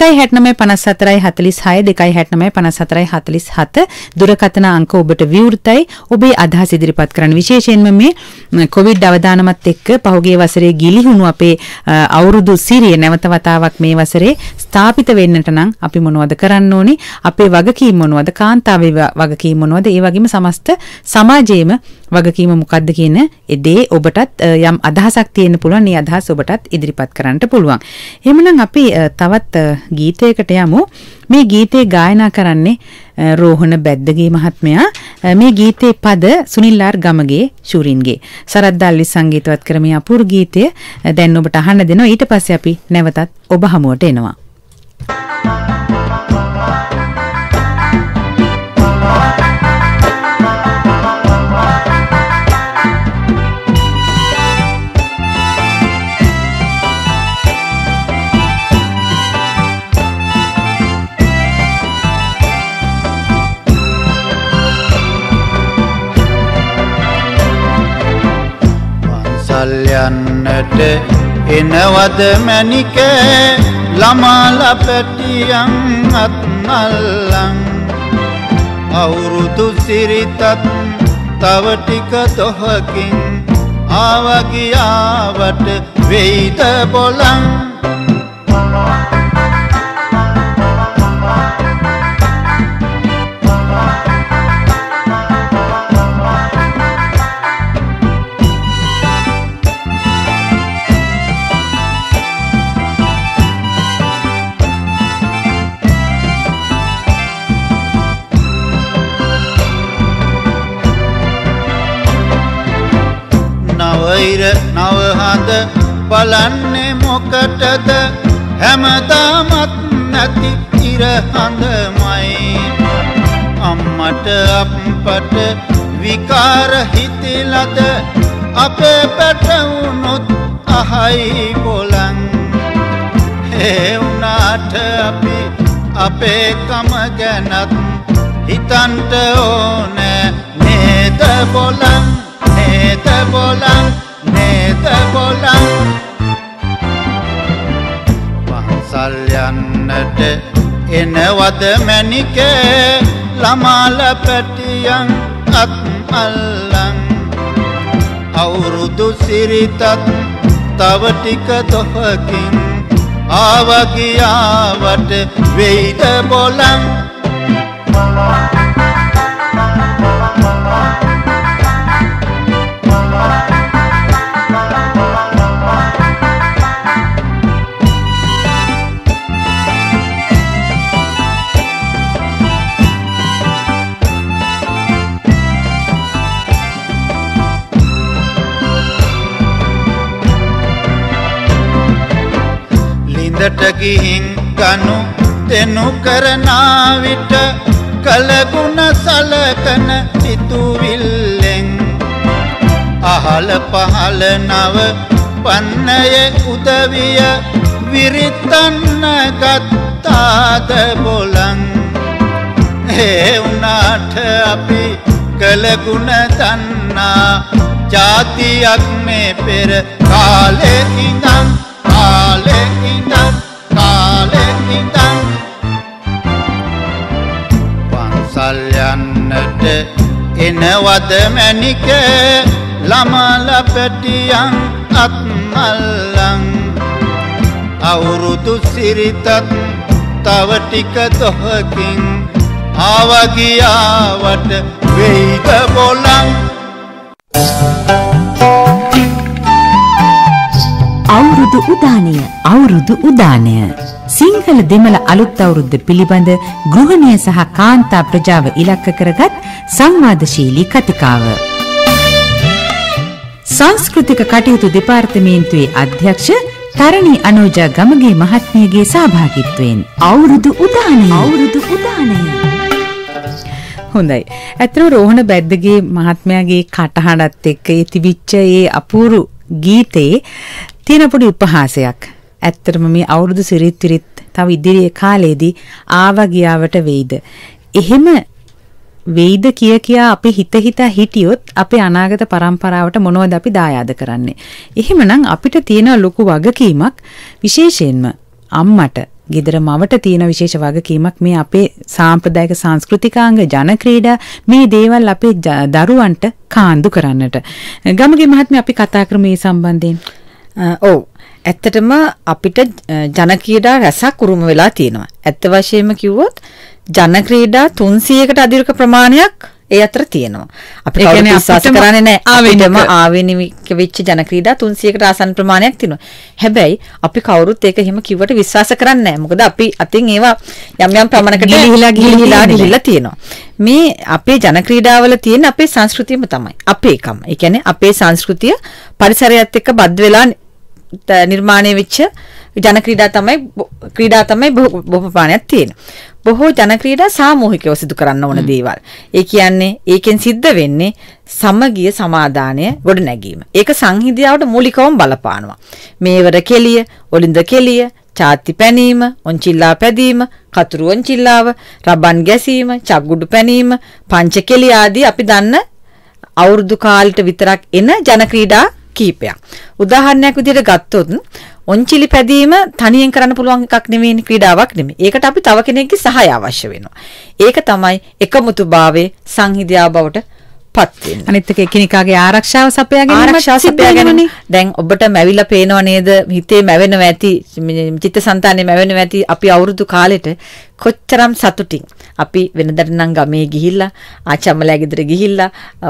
2695446 2695447 දුරකථන අංක ඔබට විවෘතයි. ඔබේ අදහස් ඉදිරිපත් කරන්න. විශේෂයෙන්ම මේ කොවිඩ් අවදානමත් එක්ක පහුගිය වසරේ ගිලිහුණු අපේ අවුරුදු සිරිය නැවත වතාවක් මේ වසරේ ස්ථාපිත වෙන්නට නම් අපි මොනවද කරන්න ඕනේ? අපේ වගකීම් මොනවද? කාන්තාවේ වගකීම් මොනවද? ඒ වගේම සමස්ත සමාජයේම වගකීම මොකක්ද කියන දේ ඔබටත් යම් අදහසක් තියෙන්න පුළුවන්. මේ අදහස් ඔබටත් ඉදිරිපත් කරන්නට පුළුවන්. එහෙමනම් අපි තවත් ගීතයකට යමු. මේ ගීතේ ගායනා කරන්නේ රෝහණ බැද්දගේ මහත්මයා. මේ ගීතේ පද සුනිල් ආර් ගමගේ ශූරින්ගේ. සරද්දල්ලි සංගීතවත් කර මේ අපූර්ව ගීතය දැන් ඔබට අහන්න දෙනවා. ඊට පස්සේ අපි නැවතත් ඔබ හමුවට එනවා. යන්නට එනවද මැනිකේ ළමාලා පැටියන් අත්මල්ලන් අවුරුදු සිරිතත් තව ටික දොහකින් ආවගියාවට වෙයිද බොලන් වෛර නවහඳ බලන්නේ මොකටද හැමදාමත් නැති ඉරහඳමයි අම්මට අප්පට විකාර හිතිලද අපේ පැටවුනොත් අහයි බොලන් ඒ වුණාට අපි අපේ කම ගැනත් හිතන්ට ඕනේ නේද බොලන් නේද බොලන් නේද බොලන් පන්සල් යන්නට එනවද මැනිකේ ළමාල පැටියන් අත් අල්ලන් අවුරුදු සිරිතත් තව ටික දොහකින් ආවගියාවට වෙයිද බොලන් ලිඳට ගිහින් ගනු දෙනු කරනා විට කලගුණ සලකන සිතුවිල්ලෙන් අහල පහල නව පන්නයේ උදවිය විරිතන්න ගත්තාද බොලන් ඒ වුණාට අපි කලගුණ දන්නා ජාතියක් මේ පෙර කාලේ ඉඳන් කාලේ ඉඳන් පන්සල් යන්නට එනවද මැනිකේ ළමාල පැටියන් අත් අල්ලන් අවුරුදු සිරිතත් තව ටික දොහකින් ආවගියාවට වෙයිද බොලන් අවුරුදු උදානය සිංහල දෙමළ අලුත් අවුරුද්ද පිළිබඳ ගෘහණිය සහ කාන්තා ප්‍රජාව ඉලක්ක කරගත් සංවාදශීලී කතිකාව සංස්කෘතික කටයුතු දෙපාර්තමේන්තුවේ අධ්‍යක්ෂ තරණී අනෝජා ගමගේ මහත්මියගේ සහභාගීත්වයෙන් අවුරුදු උදානය හොඳයි. ඇත්තටම රෝහණ බැද්දගේ මහත්මයාගේ කටහඬත් එක්ක තිබිච්ච ඒ අපූර්ව ගීතේ තියෙන පොඩි උපහාසයක්. ඇත්තටම මේ අවුරුදු සිරිත් විරිත් තව ඉදිරියේ කාලේදී ආවා ගියාවට වෙයිද? එහෙම වෙයිද කියා අපි හිතා හිටියොත් අපේ අනාගත පරම්පරාවට මොනවද අපි දායාද කරන්නේ? එහෙමනම් අපිට තියෙන ලොකු වගකීමක් විශේෂයෙන්ම අම්මට ගෙදර මවට තියෙන විශේෂ වගකීමක් මේ අපේ සාම්ප්‍රදායික සංස්කෘතිකාංග ජන ක්‍රීඩා මේ දේවල් අපේ දරුවන්ට කාන්දු කරන්නට. ගමගේ මහත්මිය අපි කතා කරමු මේ සම්බන්ධයෙන්. ඔව් ඇත්තටම අපිට ජන ක්‍රීඩා රසක් උරුම වෙලා තියෙනවා. ඇත්ත වශයෙන්ම කිව්වොත් ජන ක්‍රීඩා 300කට අධික ප්‍රමාණයක් ඒ අතර තියෙනවා. අපි කවුරුත් විශ්වාස කරන්නේ නැහැ. ආවෙනික වෙච්ච ජන ක්‍රීඩා 300කට ආසන්න ප්‍රමාණයක් තියෙනවා. හැබැයි අපි කවුරුත් ඒක එහෙම කිව්වට විශ්වාස කරන්නේ නැහැ. මොකද අපි අතින් ඒවා යම් ප්‍රමාණයකට ගිලිහිලා තියෙනවා. මේ අපේ ජන ක්‍රීඩාවල තියෙන අපේ සංස්කෘතියම තමයි. අපේකම. ඒ කියන්නේ අපේ සංස්කෘතිය පරිසරයත් එක්ක බද්ධ වෙලා නිර්මාණය වෙච්ච ජන ක්‍රීඩා තමයි බොහෝ ප්‍රමාණයක් තියෙනවා. බොහෝ ජන ක්‍රීඩා සාමූහිකව සිදු කරන්න ඕන දේවල්. ඒ කියන්නේ ඒකෙන් සිද්ධ වෙන්නේ සමගිය සමාදානය ගොඩනැගීම. ඒක සංහිඳියාවට මූලිකවම බලපානවා. මේවර කෙලිය, ඔලින්ද කෙලිය, චාති පැනීම, ඔන්චිල්ලා පැදීම, කතුරු ඔන්චිල්ලාව, රබන් ගැසීම, චග්ගුඩු පැනීම, පංච කෙලිය ආදී අපි දන්න අවුරුදු කාලෙට විතරක් එන ජන ක්‍රීඩා කීපයක්. උදාහරණයක් විදිහට ගත්තොත් ඔන්චිලි පැදීම තනියෙන් කරන්න පුළුවන් එකක් නෙවෙයි, ක්‍රීඩාවක් නෙමෙයි. ඒකට අපි තව කෙනෙක්ගේ සහාය අවශ්‍ය වෙනවා. ඒක තමයි එකමුතුභාවයේ සංහිඳියාව බවට පත් වෙන්නේ. අනිත් එක එකිනෙකාගේ ආරක්ෂාව සපයා ගැනීම. දැන් ඔබට මැවිලා පේනව නේද? හිතේ මැවෙනවා ඇති, චිත්තසංතානයේ මැවෙනවා ඇති. අපි අවුරුදු කාලෙට කොච්චරම් සතුටින් අපි වෙනදට නම් ගමේ ගිහිල්ලා ආච්චම්මලා ගෙදර ගිහිල්ලා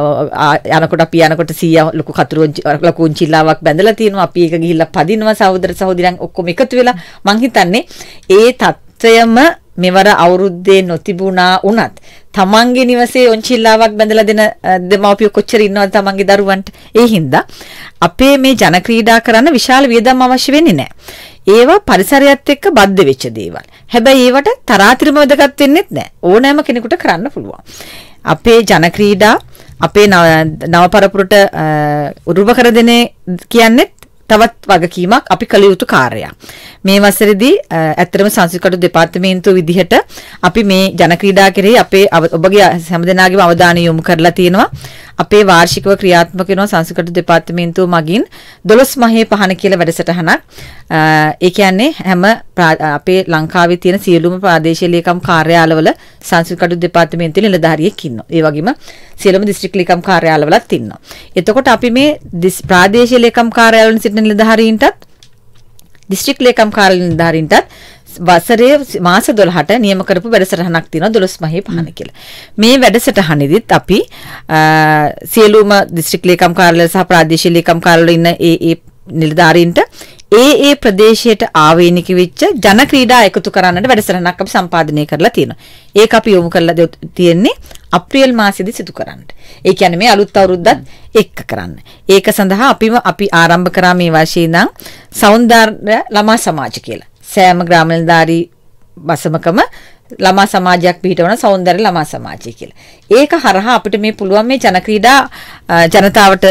යනකොට අපි යනකොට සීයා ලොකු කතුරු ලොකු උන්චිල්ලාවක් බැඳලා තියෙනවා. අපි ඒක ගිහිල්ලා පදිනවා සහෝදර සහෝදරයන් ඔක්කොම එකතු වෙලා. මං හිතන්නේ ඒ තත්ත්වයම මෙවර අවුරුද්දේ නොතිබුණා වුණත් තමන්ගේ නිවසේ ඔන්චිල්ලාවක් බඳලා දෙන දෙමව්පියෝ කොච්චර ඉන්නවද තමන්ගේ දරුවන්ට. ඒ හින්දා අපේ මේ ජන ක්‍රීඩා කරන්න විශාල වියදම් අවශ්‍ය වෙන්නේ නැහැ. ඒවා පරිසරයත් එක්ක බද්ධ වෙච්ච දේවල්. හැබැයි ඒවට තරාතිරම වැදගත් වෙන්නේත් නැහැ. ඕනෑම කෙනෙකුට කරන්න පුළුවන්. අපේ ජන ක්‍රීඩා අපේ නව පරපුරට උරුම කර දෙන්නේ කියන්නේ තවත් වගකීමක් අපි කළ යුතු කාර්යයක්. මේ වසරේදී ඇත්තටම සංස්කෘතික දෙපාර්තමේන්තුව විදිහට අපි මේ ජන ක්‍රීඩා කෙරෙහි අපේ ඔබගේ හැමදෙනාගේම අවධානය යොමු කරලා තියෙනවා. අපේ වාර්ෂිකව ක්‍රියාත්මක වෙනවා සංස්කෘතික දෙපාර්තමේන්තුව මගින් 12 මහේ පහන කියලා වැඩසටහනක්. ඒ කියන්නේ හැම අපේ ලංකාවේ තියෙන සියලුම ප්‍රාදේශීය ලේකම් කාර්යාලවල සංස්කෘතික දෙපාර්තමේන්තුවේ නිලධාරියෙක් ඉන්නවා. ඒ වගේම සියලුම දිස්ත්‍රික් ලේකම් කාර්යාලවලත් ඉන්නවා. එතකොට අපි මේ ප්‍රාදේශීය ලේකම් කාර්යාලවල සිටින නිලධාරීන්ටත් දිස්ත්‍රික් ලේකම් කාර්යාලවල නිලධාරීන්ටත් වසරේ මාස 12ට නියම කරපු වැඩසටහනක් තියෙනවා 12 මහේ පහන කියලා. මේ වැඩසටහනේදීත් අපි සියලුම දිස්ත්‍රික් ලේකම් කාර්යාලය සහ ප්‍රාදේශීය ලේකම් කාර්යාලවල ඉන්න ඒ නිලධාරීන්ට ඒ ප්‍රදේශයට ආවේනික වෙච්ච ජන ක්‍රීඩා එකතු කරන්නට වැඩසටහනක් අපි සම්පාදනය කරලා තියෙනවා. ඒක අපි යොමු කරලා තියෙන්නේ අප්‍රේල් මාසෙදී සිදු කරන්නට. ඒ කියන්නේ මේ අලුත් අවුරුද්දත් එක්ක කරන්න. ඒක සඳහා අපි ආරම්භ කරා මේ වර්ෂයේ ඉඳන් සෞන්දර්ය ළමා සමාජ කියලා. සෑම ග්‍රාම නිලධාරී බසමකම ළමා සමාජයක් පිහිටවන සෞන්දර්ය ළමා සමාජය කියලා. ඒක හරහා අපිට මේ පුළුවන් මේ ජන ක්‍රීඩා ජනතාවට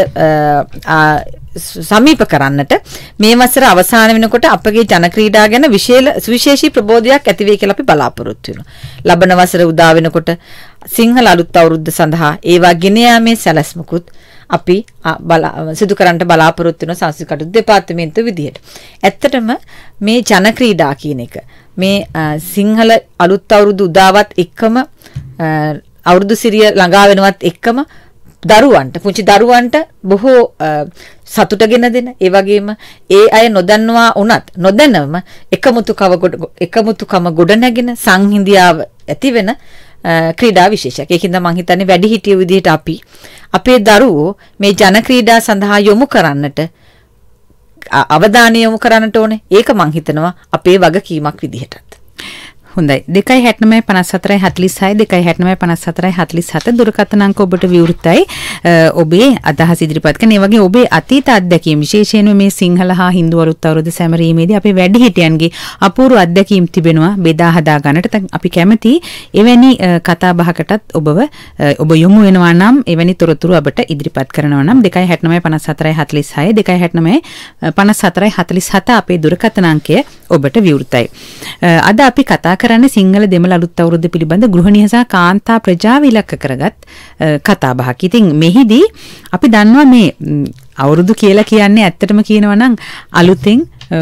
සමීප කරන්නට මේ වසර අවසාන වෙනකොට අපගේ ජන ක්‍රීඩා ගැන සුවිශේෂී ප්‍රබෝධයක් ඇති වෙයි කියලා අපි බලාපොරොත්තු වෙනවා. ලබන වසර උදා වෙනකොට සිංහල අලුත් අවුරුද්ද සඳහා ඒවා ගෙන යාමේ සැලැස්මකුත් අපි සිදු කරන්නට බලාපොරොත්තු වෙන සංස්කෘතික දෙපාර්තමේන්තුව විදිහට. ඇත්තටම මේ ජන ක්‍රීඩා කියන එක මේ සිංහල අලුත් අවුරුදු උදාවත් එක්කම අවුරුදු සිරිය ළඟා වෙනවත් එක්කම දරුවන්ට පුංචි දරුවන්ට බොහෝ සතුටගෙන දෙන ඒ වගේම ඒ අය නොදන්නවා වුණත් නොදැනම එකමුතුකම ගොඩනැගෙන සංහිඳියාව ඇති වෙන ක්‍රීඩා විශේෂයක්. ඒකින්ද මම හිතන්නේ වැඩිහිටියෝ විදිහට අපි අපේ දරුවෝ මේ ජන ක්‍රීඩා සඳහා යොමු කරන්නට අවධානය යොමු කරන්නට ඕනේ. ඒක මම හිතනවා අපේ වගකීමක් විදිහටත්. හොඳයි 2695446 2695447 දුරකථන අංක ඔබට විවෘතයි. ඔබේ අදහස් ඉදිරිපත් කරන ඒ වගේ ඔබේ අතීත අත්දැකීම් විශේෂයෙන්ම මේ සිංහල හා හින්දු අලුත් අවුරුදු සැමරීමේදී අපේ වැඩිහිටියන්ගේ අපූර්ව අත්දැකීම් තිබෙනවා බෙදා හදා ගන්නට. අපි කැමති එවැනි කතා බහකටත් ඔබ යොමු වෙනවා නම් එවැනි තොරතුරු අපට ඉදිරිපත් කරනවා නම් 2695446 2695447 අපේ දුරකථන අංකය ඔබට විවෘතයි. අද අපි කතා කරන්නේ සිංහල දෙමළ අලුත් අවුරුද්ද පිළිබඳ ගෘහණිය සහ කාන්තා ප්‍රජාව ඉලක්ක කරගත් කතා බහක්. ඉතින් මෙහිදී අපි දන්නවා මේ අවුරුදු කියලා කියන්නේ ඇත්තටම කියනවා නම් අලුතෙන්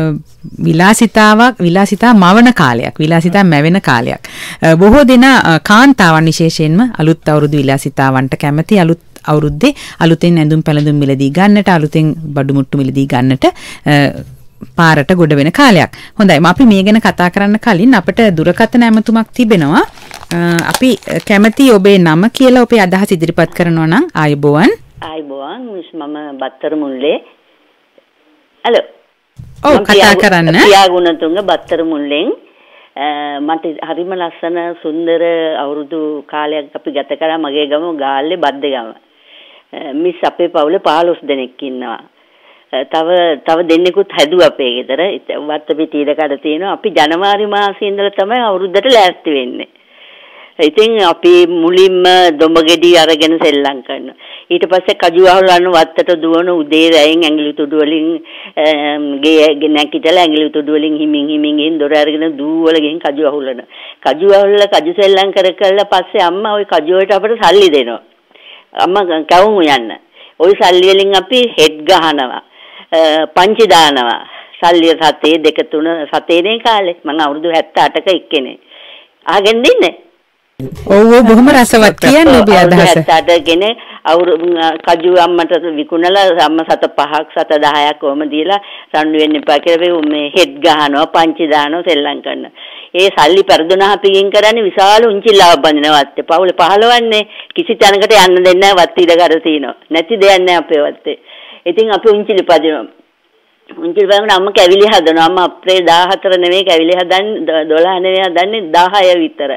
විලාසිතා මවන කාලයක්, විලාසිතා මැවෙන කාලයක්. බොහෝ දෙනා කාන්තාවන් විශේෂයෙන්ම අලුත් අවුරුදු විලාසිතාවන්ට කැමති අලුත් අවුරුද්දේ අලුතෙන් ඇඳුම් පැළඳුම් මිලදී ගන්නට, අලුතෙන් බඩු මුට්ටු මිලදී ගන්නට පාරට ගොඩ වෙන කාලයක්. හොඳයි අපි මේ ගැන කතා කරන්න කලින් අපිට දුරකථන ඇමතුමක් තිබෙනවා. අපි කැමති ඔබේ නම කියලා ඔබේ අදහස් ඉදිරිපත් කරනවා නම් ආයුබෝවන්. ආයුබෝවන් මම බත්තර මුල්ලේ. හලෝ. ඔව් කතා කරන්න. පියාගුණතුංග බත්තර මුල්ලෙන් මට හරිම ලස්සන සුන්දර අවුරුදු කාලයක් අපි ගත කරා මගේ ගම ගාල්ලේ බද්දගම. මිස් අපේ පවුලේ 15 දෙනෙක් ඉන්නවා. තව දෙන්නෙකුත් හැදුවා අපේ ගෙදර. වත්ත පිටි ඉඩකඩ තියෙනවා. අපි ජනවාරි මාසේ ඉඳලා තමයි අවුරුද්දට ලෑස්ති වෙන්නේ. ඉතින් අපි මුලින්ම දොඹගෙඩි අරගෙන සෙල්ලම් කරනවා. ඊට පස්සේ කජු අහුලන වත්තට දුවන උදේ රැයෙන් ඇඟිලි තුඩු වලින් ගේ නැකිටලා ඇඟිලි තුඩු වලින් හිමින් ගින් දොර අරගෙන දූවල ගින් කජු අහුලන. කජු අහුලලා කජු සෙල්ලම් කරලා පස්සේ අම්මා ওই කජු වලට අපිට සල්ලි දෙනවා. අම්මා කවුමු යන්න. ওই සල්ලි වලින් අපි හෙඩ් ගහනවා. පංචි දානවා. සල්ලි සතේ 2 3 සතේනේ කාලේ මම අවුරුදු 78ක එක්කෙනේ. අහගෙන ඉන්නේ. ඔව් බොහොම රසවත් කියන්නේ ඔබේ අදහස. 78ගෙන කජු අම්මට විකුණලා අම්ම සත 5ක් සත 10ක් කොහම දීලා රණ්ඩු වෙන්න එපා කියලා මේ හෙඩ් ගහනවා පංචි දානවා සෙල්ලම් කරනවා. ඒ සල්ලි පෙරදුනා අපි ගින් කරන්නේ විශාල උන්චිල්ලාවක් බඳිනවා වත්තේ. පවුලේ 15න්නේ කිසි තැනකට යන්න දෙන්නේ නැහැ වත්ති ඉඩකඩ තියෙනවා. නැති දෙයක් නැහැ අපේ වත්තේ. ඉතින් අපි උන්චිලි පදිනවා. උන්චිලි පදිනකොට අම්ම කැවිලි හදනවා. අම්ම අප්‍රේල් 14 නෙවෙයි කැවිලි හදන්නේ 12 නෙවෙයි හදන්නේ 10 විතර.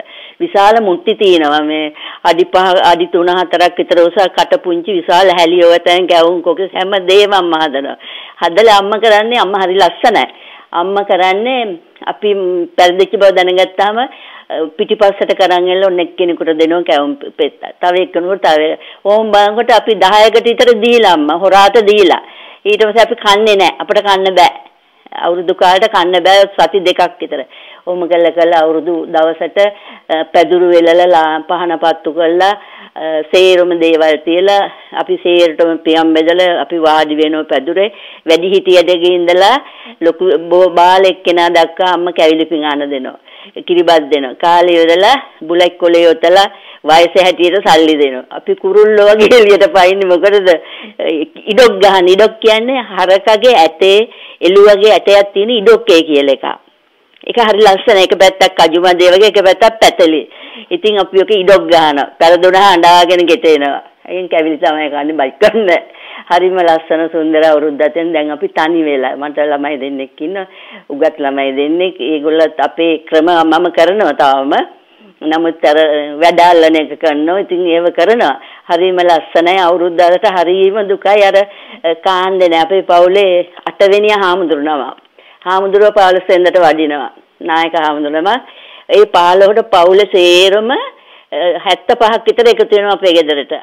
විශාල මුට්ටි තියෙනවා මේ අඩි 5 අඩි 3-4ක් විතර උස කට පුංචි විශාල හැලියව තැන් කැවුම් කොකස් හැමදේම අම්මා හදනවා. හදලා අම්මා කරන්නේ අම්මා හරි ලස්සනයි. අම්මා කරන්නේ අපි පෙරදිච්ච බව දැනගත්තාම පිටිපස්සට කරන් එල්ල ඔන්න එක්කෙනෙකුට දෙනවා කැවුම් පෙත්ත. තව එක්කෙනෙකුට තව ඕම් බලනකොට අපි 10කට විතර දීලා අම්මා හොරාට දීලා. ඊට පස්සේ අපි කන්නේ නැහැ. අපිට කන්න බෑ. අවුරුදු කාලට කන්න බෑ සති 2ක් විතර. ඔහොම කළා අවුරුදු දවසට පැදුරු වෙලලා පහන පත්තු කළා සේරම දේවල් තියලා අපි සේරටම පියම් බෙදලා අපි වාඩි වෙනවා පැදුරේ වැඩි හිටියදගේ ඉඳලා ලොකු බාලෙක් කෙනා දැක්කා අම්මා කැවිලි පිඟාන දෙනවා කිරිබත් දෙනවා කාලේ යොදලා බුලෙක් කොලේ යොතලා වයස හැටියට සල්ලි දෙනවා අපි කුරුල්ලෝ වගේ එළියට පයින්නේ මොකටද ඉඩොක් ගහන ඉඩොක් කියන්නේ හරකගේ ඇටේ එළුවගේ ඇටයක් තියෙන ඉඩොක්කේ කියලා එකක්. ඒක හරි ලස්සන එක පැත්තක් අජුමදේ වගේ එක පැත්තක් පැතලි. ඉතින් අපි ඔක ඉඩොක් ගහනවා. පෙරදුන හඬාගෙන ගෙට එනවා. එයින් කැවිලි තමයි කන්නේ බයික් ගන්න. හරිම ලස්සන සුන්දර අවුරුද්දෙන් දැන් අපි තනි වෙලා. මට ළමයි දෙන්නෙක් ඉන්නවා. උගත් ළමයි දෙන්නෙක්. ඒගොල්ලත් අපේ ක්‍රම මම කරනවා තාම. නමුත් අර වැඩාල්ලන එක කරනවා. ඉතින් ඒව කරනවා. හරිම ලස්සනයි අවුරුද්දකට හරිම දුකයි අර කාන්දේ නෑ අපේ පවුලේ 8 වෙනිය හාමුදුරනවා. හාමුදුරුව 15 වෙනිදාට වඩිනවා. නායක හාමුදුරුවම ඒ 15ට පවුලේ සේරම 75ක් විතර එකතු වෙනවා අපේ ගෙදරට.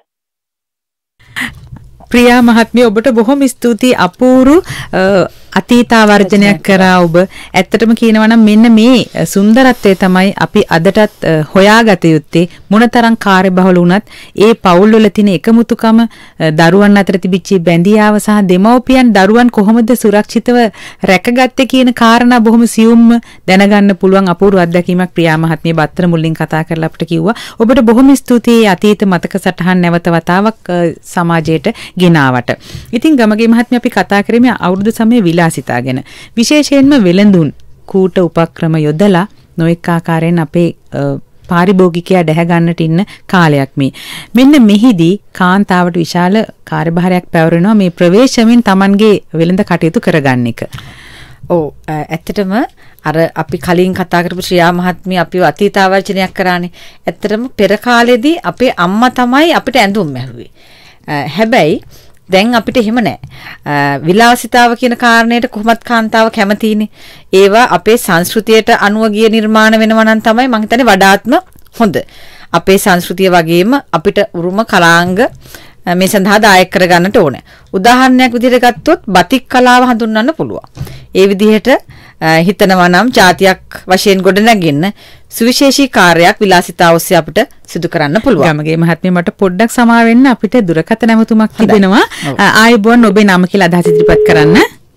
ප්‍රියා මහත්මිය ඔබට බොහොම ස්තුතියි අපූරු අතීතාවර්ජනයක් කරා ඔබ. ඇත්තටම කියනවා නම් මෙන්න මේ සුන්දරත්වය තමයි අපි අදටත් හොයාගත යුත්තේ. මොනතරම් කාර්යබහුල වුණත් ඒ පවුල් වල තියෙන එකමුතුකම දරුවන් අතර තිබිච්ච බැඳියාව සහ දෙමව්පියන් දරුවන් කොහොමද සුරක්ෂිතව රැකගත්තේ කියන කාරණා බොහොම සියුම්ව දැනගන්න පුළුවන් අපූර්ව අත්දැකීමක් ප්‍රියා මහත්මිය බත්තර මුලින් කතා කරලා අපිට කිව්වා. ඔබට බොහොම ස්තුතියි අතීත මතක සටහන් නැවත වතාවක් සමාජයට ගෙනාවට. ඉතින් ගමගේ මහත්මිය අපි කතා කරේ අවුරුදු සමයේ විලාසිතා ගැන. විශේෂයෙන්ම වෙළඳුන් කූට උපක්‍රම යොදලා නොඑක ආකාරයෙන් අපේ පාරිභෝගිකයා දැහැ ගන්නට ඉන්න කාලයක් මේ. මෙන්න මෙහිදී කාන්තාවට විශාල කාර්යභාරයක් පැවරෙනවා මේ ප්‍රවේශමෙන් Tamanගේ වෙළඳ කටයුතු කරගන්න එක. ඔව් ඇත්තටම අර අපි කලින් කතා කරපු ශ්‍රියා මහත්මිය අපිව අතීතාවර්ජනයක් කරානේ. ඇත්තටම පෙර කාලෙදී අපේ අම්මා තමයි අපිට ඇඳුම් මැහුවේ. හැබැයි දැන් අපිට එහෙම නැහැ. විලාසිතාව කියන කාරණයට කොහොමත් කාන්තාව කැමතිනේ. ඒවා අපේ සංස්කෘතියට අනුව ගිය නිර්මාණ වෙනවා නම් තමයි මම හිතන්නේ වඩාත්ම හොඳ. අපේ සංස්කෘතිය වගේම අපිට උරුම කලාංග මේ සඳහා දායක කරගන්නට ඕනේ. උදාහරණයක් විදිහට ගත්තොත් බතික් කලාව හඳුන්වන්න පුළුවන්. ඒ විදිහට හිතනවා නම් ජාතියක් වශයෙන් ගොඩනගින්න සුවිශේෂී කාර්යයක් විලාසිතාව ඔස්සේ අපිට සිදු කරන්න පුළුවන්. ගමගේ මහත්මිය මට පොඩ්ඩක් සමා වෙන්න අපිට දුරකථන ඇමතුමක් තිබෙනවා. ආයුබෝවන් ඔබේ නම කියලා අදහස් ඉදිරිපත් කරන්න.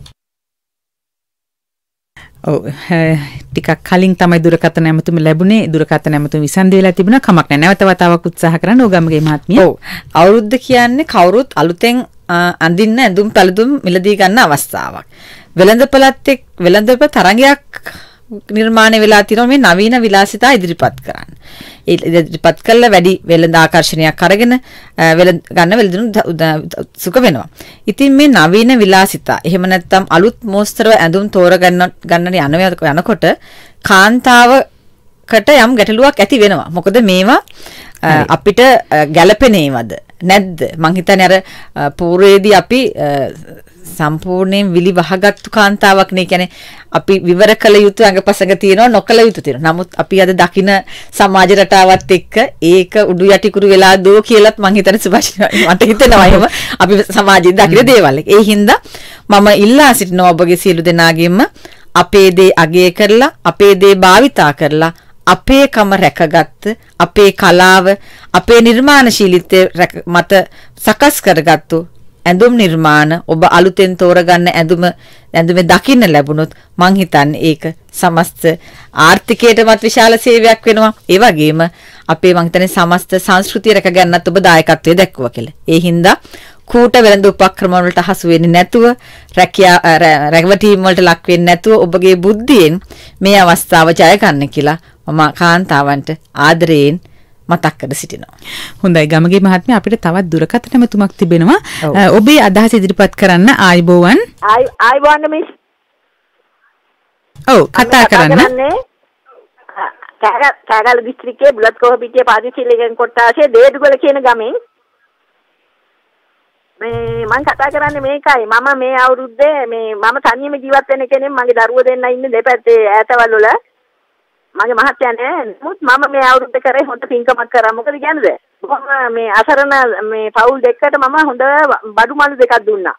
ඔව් ටිකක් කලින් තමයි දුරකථන ඇමතුම ලැබුණේ. දුරකථන ඇමතුම විසන්දි වෙලා තිබුණා. කමක් නැහැ. නැවත වතාවක් උත්සාහ කරන්න ඕ ගමගේ මහත්මිය. ඔව් අවුරුද්ද කියන්නේ කවුරුත් අලුතෙන් අඳින්න ඇඳුම් පැළඳුම් මිලදී ගන්න අවස්ථාවක්. වෙළඳපොළ තරගයක් නිර්මාණය වෙලා තියෙනවා මේ නවීන විලාසිතා ඉදිරිපත් කරන්න. ඒ ඉදිරිපත් කළ වැඩි වෙළඳ ආකර්ෂණයක් අරගෙන වෙළඳුන් සුඛ වෙනවා. ඉතින් මේ නවීන විලාසිතා එහෙම නැත්නම් අලුත් මෝස්තරව ඇඳුම් තෝරගන්න යනකොට කාන්තාවකට යම් ගැටලුවක් ඇති වෙනවා. මොකද මේවා අපිට ගැළපෙනේවද නැද්ද? මං හිතන්නේ අර පූර්වයේදී අපි සම්පූර්ණයෙන් විලි වහගත්තු කාන්තාවක් නේ. කියන්නේ අපි විවර කළ යුතු අඟපසඟ තියෙනවා නොකළ යුතු තියෙනවා. නමුත් අපි අද දකින සමාජ රටාවත් එක්ක ඒක උඩු යටිකුරු වෙලා දෝ කියලාත් මං හිතන්නේ මට හිතෙනවා එහෙම අපි සමාජයේ දකින දේවල්. ඒ හින්දා මම ඉල්ලා සිටිනවා ඔබගේ සියලු දෙනාගෙම අපේ දේ අගය කරලා අපේ දේ භාවිතා කරලා අපේ කම රැකගත්ත අපේ කලාව අපේ නිර්මාණශීලීත්වය මත සකස් කරගත්තු ඇඳුම් නිර්මාණ ඔබ අලුතෙන් තෝරගන්න ඇඳුමේ දකින්න ලැබුණොත් මං හිතන්නේ ඒක සමස්ත ආර්ථිකයටමත් විශාල සේවයක් වෙනවා. ඒ වගේම අපේ මං හිතන්නේ සමස්ත සංස්කෘතිය රැක ගන්නත් ඔබ දායකත්වයේ දැක්වුවා කියලා. ඒ හින්දා කූට වෙළඳ උපක්‍රම වලට හසු වෙන්නේ නැතුව රැකවටීම් වලට ලක් වෙන්නේ නැතුව ඔබගේ බුද්ධියෙන් මේ අවස්ථාව ජය ගන්න කියලා මම කාන්තාවන්ට ආදරයෙන් මතක් කර සිටිනවා. හොඳයි ගමගේ මහත්මිය අපිට තවත් දුරකථන ඇමතුමක් තිබෙනවා. ඔබේ අදහස ඉදිරිපත් කරන්න ආයුබෝවන්. ආයුබෝවන් මිස්. ඔව් කතා කරන්න. කෑගල්ල දිස්ත්‍රික්කයේ බුලත් කොහොපිටිය පාදිශීලකයන් කොට්ටාසේ දේදුගල කියන ගමෙන් මේ මම කතා කරන්නේ මේකයි. මම මේ අවුරුද්දේ මම තනියම ජීවත් වෙන කෙනෙක්. මගේ දරුවෝ දෙන්න ඉන්නේ දෙපැත්තේ ඈතවල වල. මගේ මහත්තයා නෑ. නමුත් මම මේ අවුරුද්ද කරේ හොඳ පින්කමක් කරා. මොකද කියන්නේ? මම මේ අසරණ මේ පවුල් දෙකකට මම හොඳ බඩු මාළු දෙකක් දුන්නා.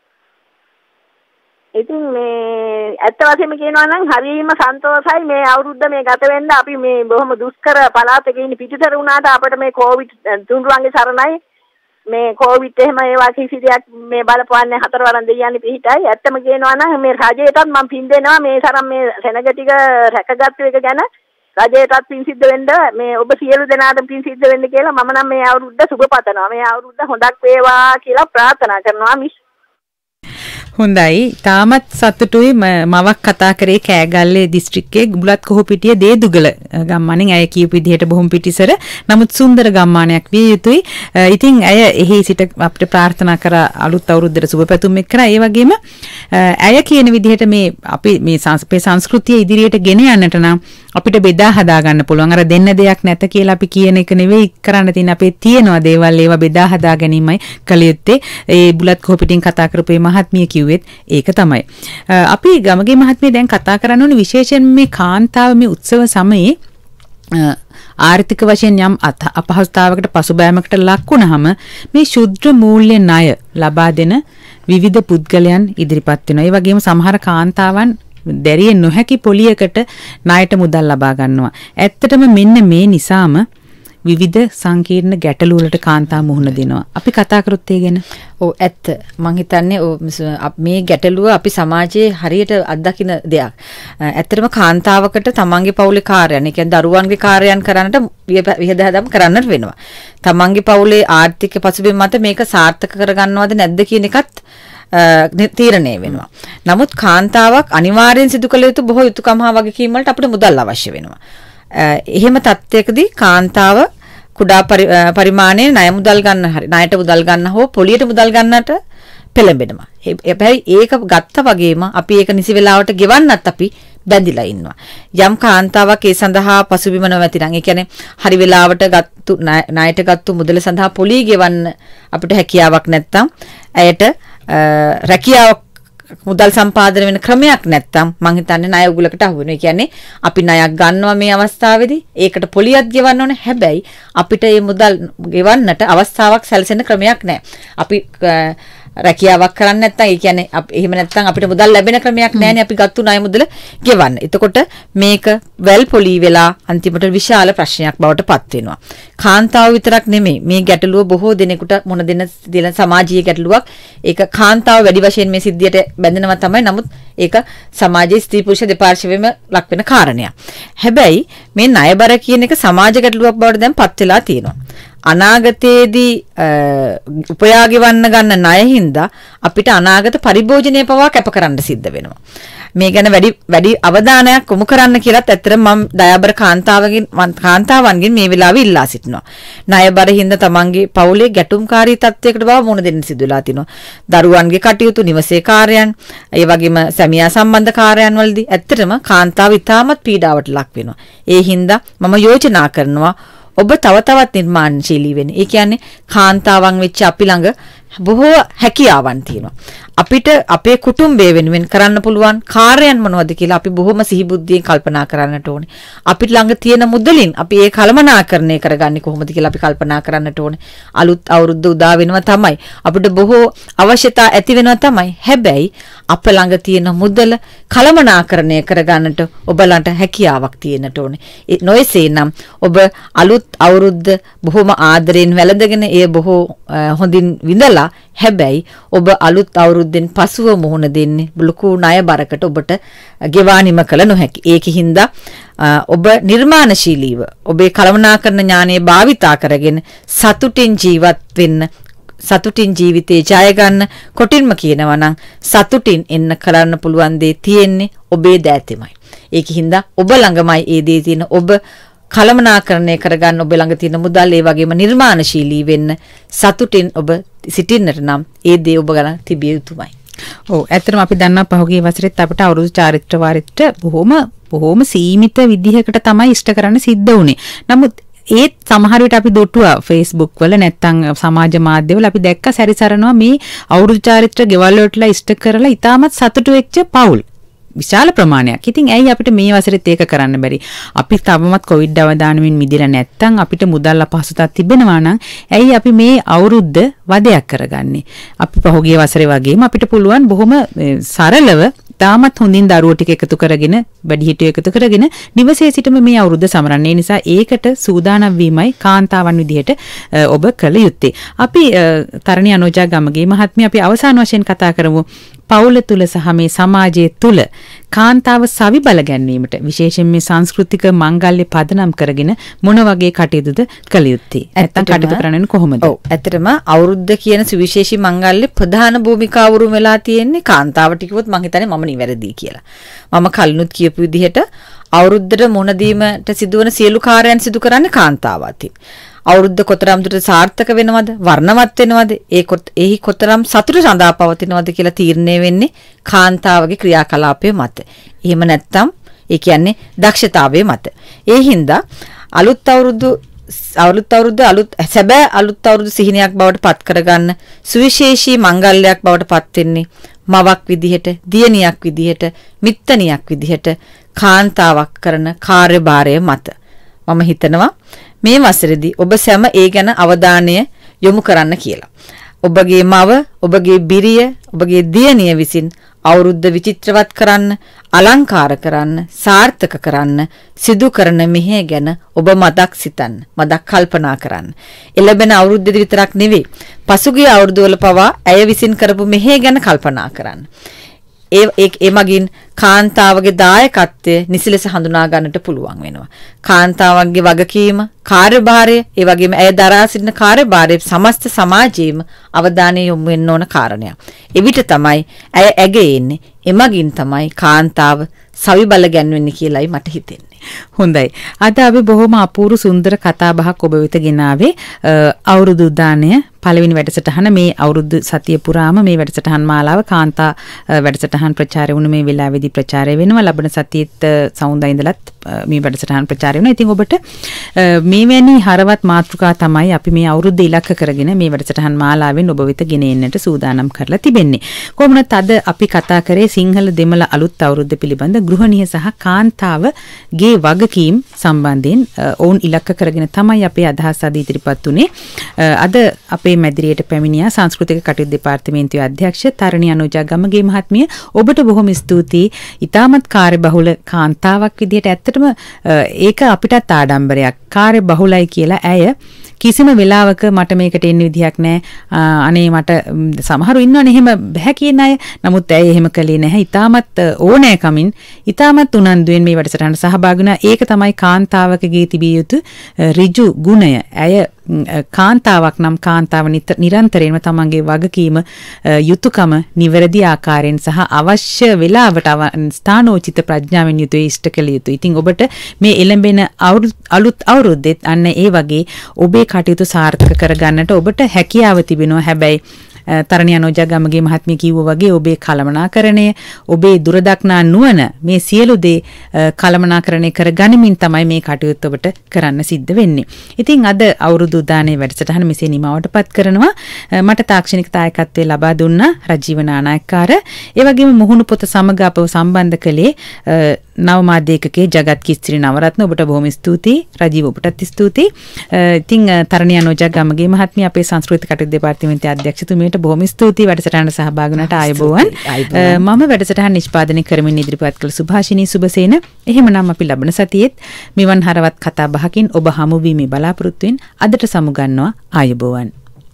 ඉතින් මේ ඇත්ත වශයෙන්ම කියනවා නම් හරියම සන්තෝෂයි මේ අවුරුද්ද මේ ගත වෙන්න. අපි මේ බොහොම දුෂ්කර පළාතක ඉන්න පිටිතර වුණාට අපිට මේ කොවිඩ් තුන්රුවන්ගේ සරණයි මේ කොවිඩ් එහෙම ඒවා කිසි දෙයක් මේ බලපන්නේ හතරවරන් දෙයියන්නේ පිහිටයි. ඇත්තම කියනවා නම් මේ රජයටත් මම පින් දෙනවා මේ තරම් මේ සෙනග ටික රැකගත්තු එක ගැන රජයටත් පින් සිද්ධ වෙන්න මේ ඔබ සියලු දෙනාටම පින් සිද්ධ වෙන්න කියලා මම නම් මේ අවුරුද්ද සුබ පතනවා. මේ අවුරුද්ද හොඳක් වේවා කියලා ප්‍රාර්ථනා කරනවා මිස්. හොඳයි. තාමත් සතුටුයි මවක් කතා කරේ කෑගල්ලේ දිස්ත්‍රික්කයේ බුලත් කොහොපිටිය දේදුගල ගම්මානෙන්. ඇය කියපු විදිහට බොහොම පිටිසර නමුත් සුන්දර ගම්මානයක් විය යුතුයි. ඉතින් ඇය එහි සිට අපිට ප්‍රාර්ථනා කර අලුත් අවුරුද්දට සුබ පැතුම් එක් කරා. ඒ වගේම ඇය කියන විදිහට මේ අපි මේ සංස්කෘතිය ඉදිරියට ගෙන යන්නට නම් අපිට බෙදා හදා ගන්න පුළුවන්. අර දෙන්න දෙයක් නැත කියලා අපි කියන එක නෙවෙයි කරන්න තියෙන. අපේ තියෙනවා දේවල් ඒවා බෙදා හදා ගැනීමයි කළ යුත්තේ. ඒ බුලත් කොහොපිටින් කතා කරපු මේ මහත්මිය කිව්වෙත් ඒක තමයි. අපි ගමගේ මහත්මිය දැන් කතා කරන්න ඕනේ විශේෂයෙන් මේ කාන්තාව මේ උත්සව සමයේ ආර්ථික වශයෙන් යම් අපහසුතාවයකට පසුබෑමකට ලක් වුණාම මේ ශුද්‍ර මූල්‍ය ණය ලබා දෙන විවිධ පුද්ගලයන් ඉදිරිපත් වෙනවා. ඒ වගේම සමහර කාන්තාවන් දැරිය නොහැකි පොලියකට ණයට මුදල් ලබා ගන්නවා. ඇත්තටම මෙන්න මේ නිසාම විවිධ සංකීර්ණ ගැටලු වලට කාන්තා මුහුණ දෙනවා. අපි කතා කරොත් ඒ ගැන. ඔව් ඇත්ත. මම හිතන්නේ මේ ගැටලුව අපි සමාජයේ හරියට අත්දකින දෙයක්. ඇත්තටම කාන්තාවකට තමන්ගේ පවුලේ කාර්යයන්, ඒ කියන්නේ දරුවන්ගේ කාර්යයන් කරන්නට විහිදහදම් කරන්නට වෙනවා. තමන්ගේ පවුලේ ආර්ථික පසුබිම මත මේක සාර්ථක කරගන්නවද නැද්ද කියන එකත් තීරණය වෙනවා. නමුත් කාන්තාවක් අනිවාර්යෙන් සිදු කළ යුතු බොහෝ යුතුකම් හා වගකීම් වලට අපිට මුදල් අවශ්‍ය වෙනවා. එහෙම තත්ත්වයකදී කාන්තාව කුඩා පරිමාණයේ ණය මුදල් ගන්න හරි ණයට මුදල් ගන්න හෝ පොලියට මුදල් ගන්නට පෙළඹෙනවා. හැබැයි ඒක ගත්ත වගේම අපි ඒක නිසි වෙලාවට ගෙවන්නත් අපි බැඳිලා ඉන්නවා. යම් කාන්තාවක් ඒ සඳහා පසුබිම නොමැති නම්, ඒ කියන්නේ හරි වෙලාවට ණයට ගත්තු මුදල සඳහා පොලිය ගෙවන්න අපිට හැකියාවක් නැත්නම් ඇයට රැකියාවක් මුදල් සම්පාදනය වෙන ක්‍රමයක් නැත්නම් මං හිතන්නේ ණය උගලකට අහු වෙනවා. ඒ කියන්නේ අපි ණයක් ගන්නවා මේ අවස්ථාවේදී ඒකට පොලියක් ගෙවන්න ඕනේ. හැබැයි අපිට මේ මුදල් ගෙවන්නට අවස්ථාවක් සැලසෙන ක්‍රමයක් නැහැ. අපි රැකියාවක් කරන්නේ නැත්නම් ඒ කියන්නේ එහෙම නැත්නම් අපිට මුදල් ලැබෙන ක්‍රමයක් නැහැනේ අපි ගත්තු ණය මුදල ගෙවන්න. එතකොට මේක වැල් පොලි වෙලා අන්තිමට විශාල ප්‍රශ්නයක් බවට පත් වෙනවා. කාන්තාව විතරක් නෙමෙයි මේ ගැටලුව බොහෝ දෙනෙකුට මොන දෙන සමාජීය ගැටලුවක්. ඒක කාන්තාව වැඩි වශයෙන් මේ සිද්ධියට බැඳෙනවා තමයි. නමුත් ඒක සමාජයේ ස්ත්‍රී පුරුෂ දෙපාර්ශ්වයෙන්ම ලක් වෙන කාරණයක්. හැබැයි මේ ණයබර කියන එක සමාජ ගැටලුවක් බවට දැන් පත් වෙලා තියෙනවා. අනාගතයේදී උපයා ගෙවන්න ගන්න ණය හින්දා අපිට අනාගත පරිභෝජනය පවා කැප කරන්න සිද්ධ වෙනවා. මේ ගැන වැඩි අවධානයක් යොමු කරන්න කියලාත් ඇත්තටම මම දයාබර කාන්තාවන්ගෙන් මේ වෙලාවේ ඉල්ලා සිටිනවා. ණයබර හින්දා තමන්ගේ පවුලේ ගැටුම්කාරී තත්ත්වයකට බව මුහුණ දෙන්න සිදු වෙලා තිනවා. දරුවන්ගේ කටයුතු, නිවසේ කාර්යයන්, ඒ වගේම සැමියා සම්බන්ධ කාර්යයන් වලදී ඇත්තටම කාන්තාව ඉතාමත් පීඩාවට ලක් වෙනවා. ඒ හින්දා මම යෝජනා කරනවා ඔබ තව තවත් නිර්මාණශීලී වෙන්න. ඒ කියන්නේ කාන්තාවන් වෙච්ච අපි ළඟ බොහෝ හැකියාවන් තියෙනවා. අපිට අපේ කුටුම්බය වෙනුවෙන් කරන්න පුළුවන් කාර්යයන් මොනවද කියලා අපි බොහොම සිහිබුද්ධියෙන් කල්පනා කරන්නට ඕනේ. අපිට ළඟ තියෙන මුදලින් අපි ඒ කළමනාකරණය කරගන්නේ කොහොමද කියලා අපි කල්පනා කරන්නට ඕනේ. අලුත් අවුරුද්ද උදා වෙනවා තමයි. අපිට බොහෝ අවශ්‍යතා ඇති වෙනවා තමයි. හැබැයි අප ළඟ තියෙන මුදල කළමනාකරණය කරගන්නට ඔබලන්ට හැකියාවක් තියෙන්නට ඕනේ. නොයසේනම් ඔබ අලුත් අවුරුද්ද බොහොම ආදරයෙන් වැළඳගෙන ඒ බොහෝ හොඳින් විඳලා හැබැයි ඔබ අලුත් අවුරුද්දෙන් පසුව මුහුණ දෙන්නේ ලොකු ණය බරකට ඔබට ගෙවානිම කළ නොහැකි. ඒකින්ද ඔබ නිර්මාණශීලීව ඔබේ කළමනාකරණ ඥානය භාවිතා කරගෙන සතුටින් ජීවත් වෙන්න, සතුටින් ජීවිතේ ජය ගන්න කොටින්ම කියනවා නම් සතුටින් එන්න කරන්න පුළුවන් දේ තියෙන්නේ ඔබේ දෑතෙමයි. ඒකින්ද ඔබ ළඟමයි ඒ දේ තියෙන. ඔබ කළමනාකරණය කරගන්න ඔබ ළඟ තියෙන මුදල්, ඒ වගේම නිර්මාණශීලී වෙන්න සතුටින් ඔබ සිටින්නට නම් ඒ දේ ඔබ ගන්න තිබිය යුතුමයි. ඔව් ඇත්තටම අපි දන්නවා පහුගිය වසරෙත් අපිට අවුරුදු චාරිත්‍ර වාරිත්‍ර බොහොම සීමිත විදිහකට තමයි ඉෂ්ට කරන්න සිද්ධ වුනේ. නමුත් ඒත් සමහර විට අපි දොටුවා Facebook වල නැත්තම් සමාජ මාධ්‍යවල අපි දැක්ක සැරිසරනවා මේ අවුරුදු චාරිත්‍ර ගෙවල් වලටලා ඉෂ්ට කරලා ඉතාමත් සතුටු වෙච්ච පවුල්. විශාල ප්‍රමාණයක්. ඉතින් ඇයි අපිට මේ වසරෙත් ඒක කරන්න බැරි? අපි තවමත් කොවිඩ් අවදානමින් මිදලා නැත්තම් අපිට මුදල් අපහසුතාවක් තිබෙනවා නම් ඇයි අපි මේ අවුරුද්ද වදයක් කරගන්නේ? අපි පහුගිය වසරේ වගේම අපිට පුළුවන් බොහොම සරලව තාමත් හොඳින් දරුවෝ ටික එකතු කරගෙන වැඩිහිටියෝ එකතු කරගෙන නිවසේ සිටම මේ අවුරුද්ද සමරන්න. ඒ නිසා ඒකට සූදානම් වීමයි කාන්තාවන් විදිහට ඔබ කළ යුත්තේ. අපි තරණී අනෝජා ගමගේ මහත්මිය අපි අවසාන වශයෙන් කතා කරමු පවුල තුල සහ මේ සමාජයේ තුල කාන්තාව සවි බල ගැනීමට විශේෂයෙන් මේ සංස්කෘතික මංගල්‍ය පදනම් කරගෙන මොන වගේ කටයුතුද කළ යුත්තේ? නැත්තම් කටයුතු කරන්නේ කොහොමද? ඔව් ඇත්තටම අවුරුද්ද කියන සුවිශේෂී මංගල්‍ය ප්‍රධාන භූමිකාව වුරු වෙලා තියෙන්නේ කාන්තාවට කිව්වොත් මම හිතන්නේ මම නිවැරදි කියලා. මම කලිනුත් කියපු විදිහට අවුරුද්දට මුණ දීමට සිදුවන සියලු කාර්යයන් සිදු කරන්නේ කාන්තාවතින්. අවුරුද්ද කොතරම් දුරට සාර්ථක වෙනවද වර්ණවත් වෙනවද එහි කොතරම් සතුට සඳහා පවතිනවද කියලා තීරණය වෙන්නේ කාන්තාවගේ ක්‍රියාකලාපය මත. එහෙම නැත්නම් ඒ කියන්නේ දක්ෂතාවයේ මත. ඒ හින්දා අලුත් අවුරුදු සැබෑ අලුත් අවුරුදු සිහිනයක් බවට පත් කරගන්න සුවිශේෂී මංගල්‍යයක් බවට පත් වෙන්නේ මවක් විදිහට, දියණියක් විදිහට, මිත්තණියක් විදිහට කාන්තාවක් කරන කාර්යභාරය මත. මම හිතනවා මේ වසරේදී ඔබ සැම ඒ ගැන අවධානය යොමු කරන්න කියලා. ඔබගේ මව, ඔබගේ බිරිය, ඔබගේ දියණිය විසින් අවුරුද්ද විචිත්‍රවත් කරන්න, අලංකාර කරන්න, සාර්ථක කරන්න සිදු කරන මෙහෙය ගැන ඔබ මදක් සිතන්න, මදක් කල්පනා කරන්න. එළඹෙන අවුරුද්දේදී විතරක් නෙවෙයි, පසුගිය අවුරුදුවල පවා ඇය විසින් කරපු මෙහෙය ගැන කල්පනා කරන්න. ඒ මගින් කාන්තාවගේ දායකත්වය නිසිලෙස හඳුනා ගන්නට පුළුවන් වෙනවා. කාන්තාවන්ගේ වගකීම, කාර්යභාරය, ඒ වගේම ඇය දරා සිටින කාර්යභාරයේ සමස්ත සමාජයේම අවධානය යොමු වෙන්න ඕන කාරණයක්. එවිට තමයි ඇය ඇගෙන්නේ. එමගින් තමයි කාන්තාව සවි බල ගැන්වෙන්නේ කියලායි මට හිතෙන්නේ. හොඳයි. අද අපි බොහොම අපූර්ව සුන්දර කතා බහක් ඔබ වෙත ගෙනාවේ. අවුරුදු උදානය පළවෙනි වැඩසටහන මේ අවුරුදු සතිය පුරාම මේ වැඩසටහන් මාලාව කාන්තා වැඩසටහන් ප්‍රචාරය වුණ මේ වෙලාවේදී ප්‍රචාරය වෙනවා. ලබන සතියේත් සවුන්දා ඉඳලත් මේ වැඩසටහන් ප්‍රචාරය වෙනවා. ඉතින් ඔබට මේවැනි හරවත් මාතෘකා තමයි අපි මේ අවුරුද්ද ඉලක්ක කරගෙන මේ වැඩසටහන් මාලාවෙන් ඔබ වෙත ගෙන එන්නට සූදානම් කරලා තිබෙන්නේ. කොහොමද අද අපි කතා කරේ සිංහල දෙමළ අලුත් අවුරුද්ද පිළිබඳ ගෘහණිය සහ කාන්තාවගේ වගකීම් සම්බන්ධයෙන් ඔවුන් ඉලක්ක කරගෙන තමයි අපේ අදහස් අද ඉදිරිපත් උනේ. අද අපේ මැදිරියට පැමිණියා සංස්කෘතික කටයුතු දෙපාර්තමේන්තුවේ අධ්‍යක්ෂ තරණී අනෝජා ගමගේ මහත්මිය. ඔබට බොහොම ස්තුතියි. ඉතාමත් කාර්යබහුල කාන්තාවක් විදිහට ඇත්තටම ඒක අපිටත් ආඩම්බරයක්. කාර්යබහුලයි කියලා ඇය කිසිම වෙලාවක මට මේකට එන්න විදිහක් නැහැ. අනේ මට සමහරු ඉන්නවනේ එහෙම බෑ කියන අය. නමුත් ඇය එහෙම කළේ නැහැ. ඉතාමත් ඕනෑකමින් ඉතාමත් උනන්දුවෙන් මේ වැඩසටහනට සහභාගී වුණා. ඒක තමයි කාන්තාවකගේ තිබිය යුතු ඍජු ගුණය. ඇය කාන්තාවක් නම් කාන්තාව නිරන්තරයෙන්ම තමන්ගේ වගකීම යුතුයකම නිවැරදි ආකාරයෙන් සහ අවශ්‍ය වෙලාවට ස්ථානෝචිත ප්‍රඥාවෙන් යුතුව ඉෂ්ට කළ යුතුයි. ඉතින් ඔබට මේ එළඹෙන අලුත් අවුරුද්දෙත් අන්න ඒ වගේ ඔබේ කටයුතු සාර්ථක කරගන්නට ඔබට හැකියාව තිබෙනවා. හැබැයි තරණී අනෝජා ගමගේ මහත්මිය කිව්වා වගේ ඔබේ කළමනාකරණය, ඔබේ දුරදක්නා නුවණ මේ සියලු දේ කළමනාකරණය කරගනිමින් තමයි මේ කටයුත්ත ඔබට කරන්න සිද්ධ වෙන්නේ. ඉතින් අද අවුරුදු උදානයේ වැඩසටහන මෙසේ නිමවටපත් කරනවා. මට තාක්ෂණික දායකත්වය ලබා දුන්නා රජීව නානායක්කාර. ඒ වගේම මුහුණු පොත සමග අපව සම්බන්ධ කළේ නව මාධ්‍යකකේ ජගත් කිස්ත්‍රි නවරත්න. ඔබට බොහොම ස්තුතියි. රජීව ඔබටත් ස්තුතියි. ඉතින් තරණී අනෝජා ගමගේ මහත්මිය අපේ සංස්කෘතික කටයුතු දෙපාර්තමේන්තුවේ අධ්‍යක්ෂතුමියට බොහොම ස්තුතියි වැඩසටහනට සහභාගී වුණාට. ආයුබෝවන්. මම වැඩසටහන නිෂ්පාදනය කරමින් ඉදිරිපත් කළ සුභාෂිනී සුබසේන. එහෙමනම් අපි ලබන සතියේත් මෙවන් හරවත් කතා බහකින් ඔබ හමු වීමේ බලාපොරොත්තු වෙන අදට සමුගන්නවා. ආයුබෝවන්.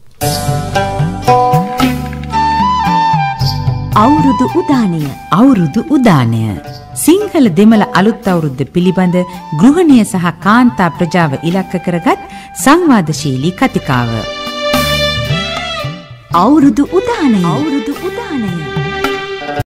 අවුරුදු උදානය සිංහල දෙමළ අලුත් අවුරුද්ද පිළිබඳ ගෘහණිය සහ කාන්තා ප්‍රජාව ඉලක්ක කරගත් සංවාදශීලී කතිකාව. අවුරුදු උදානය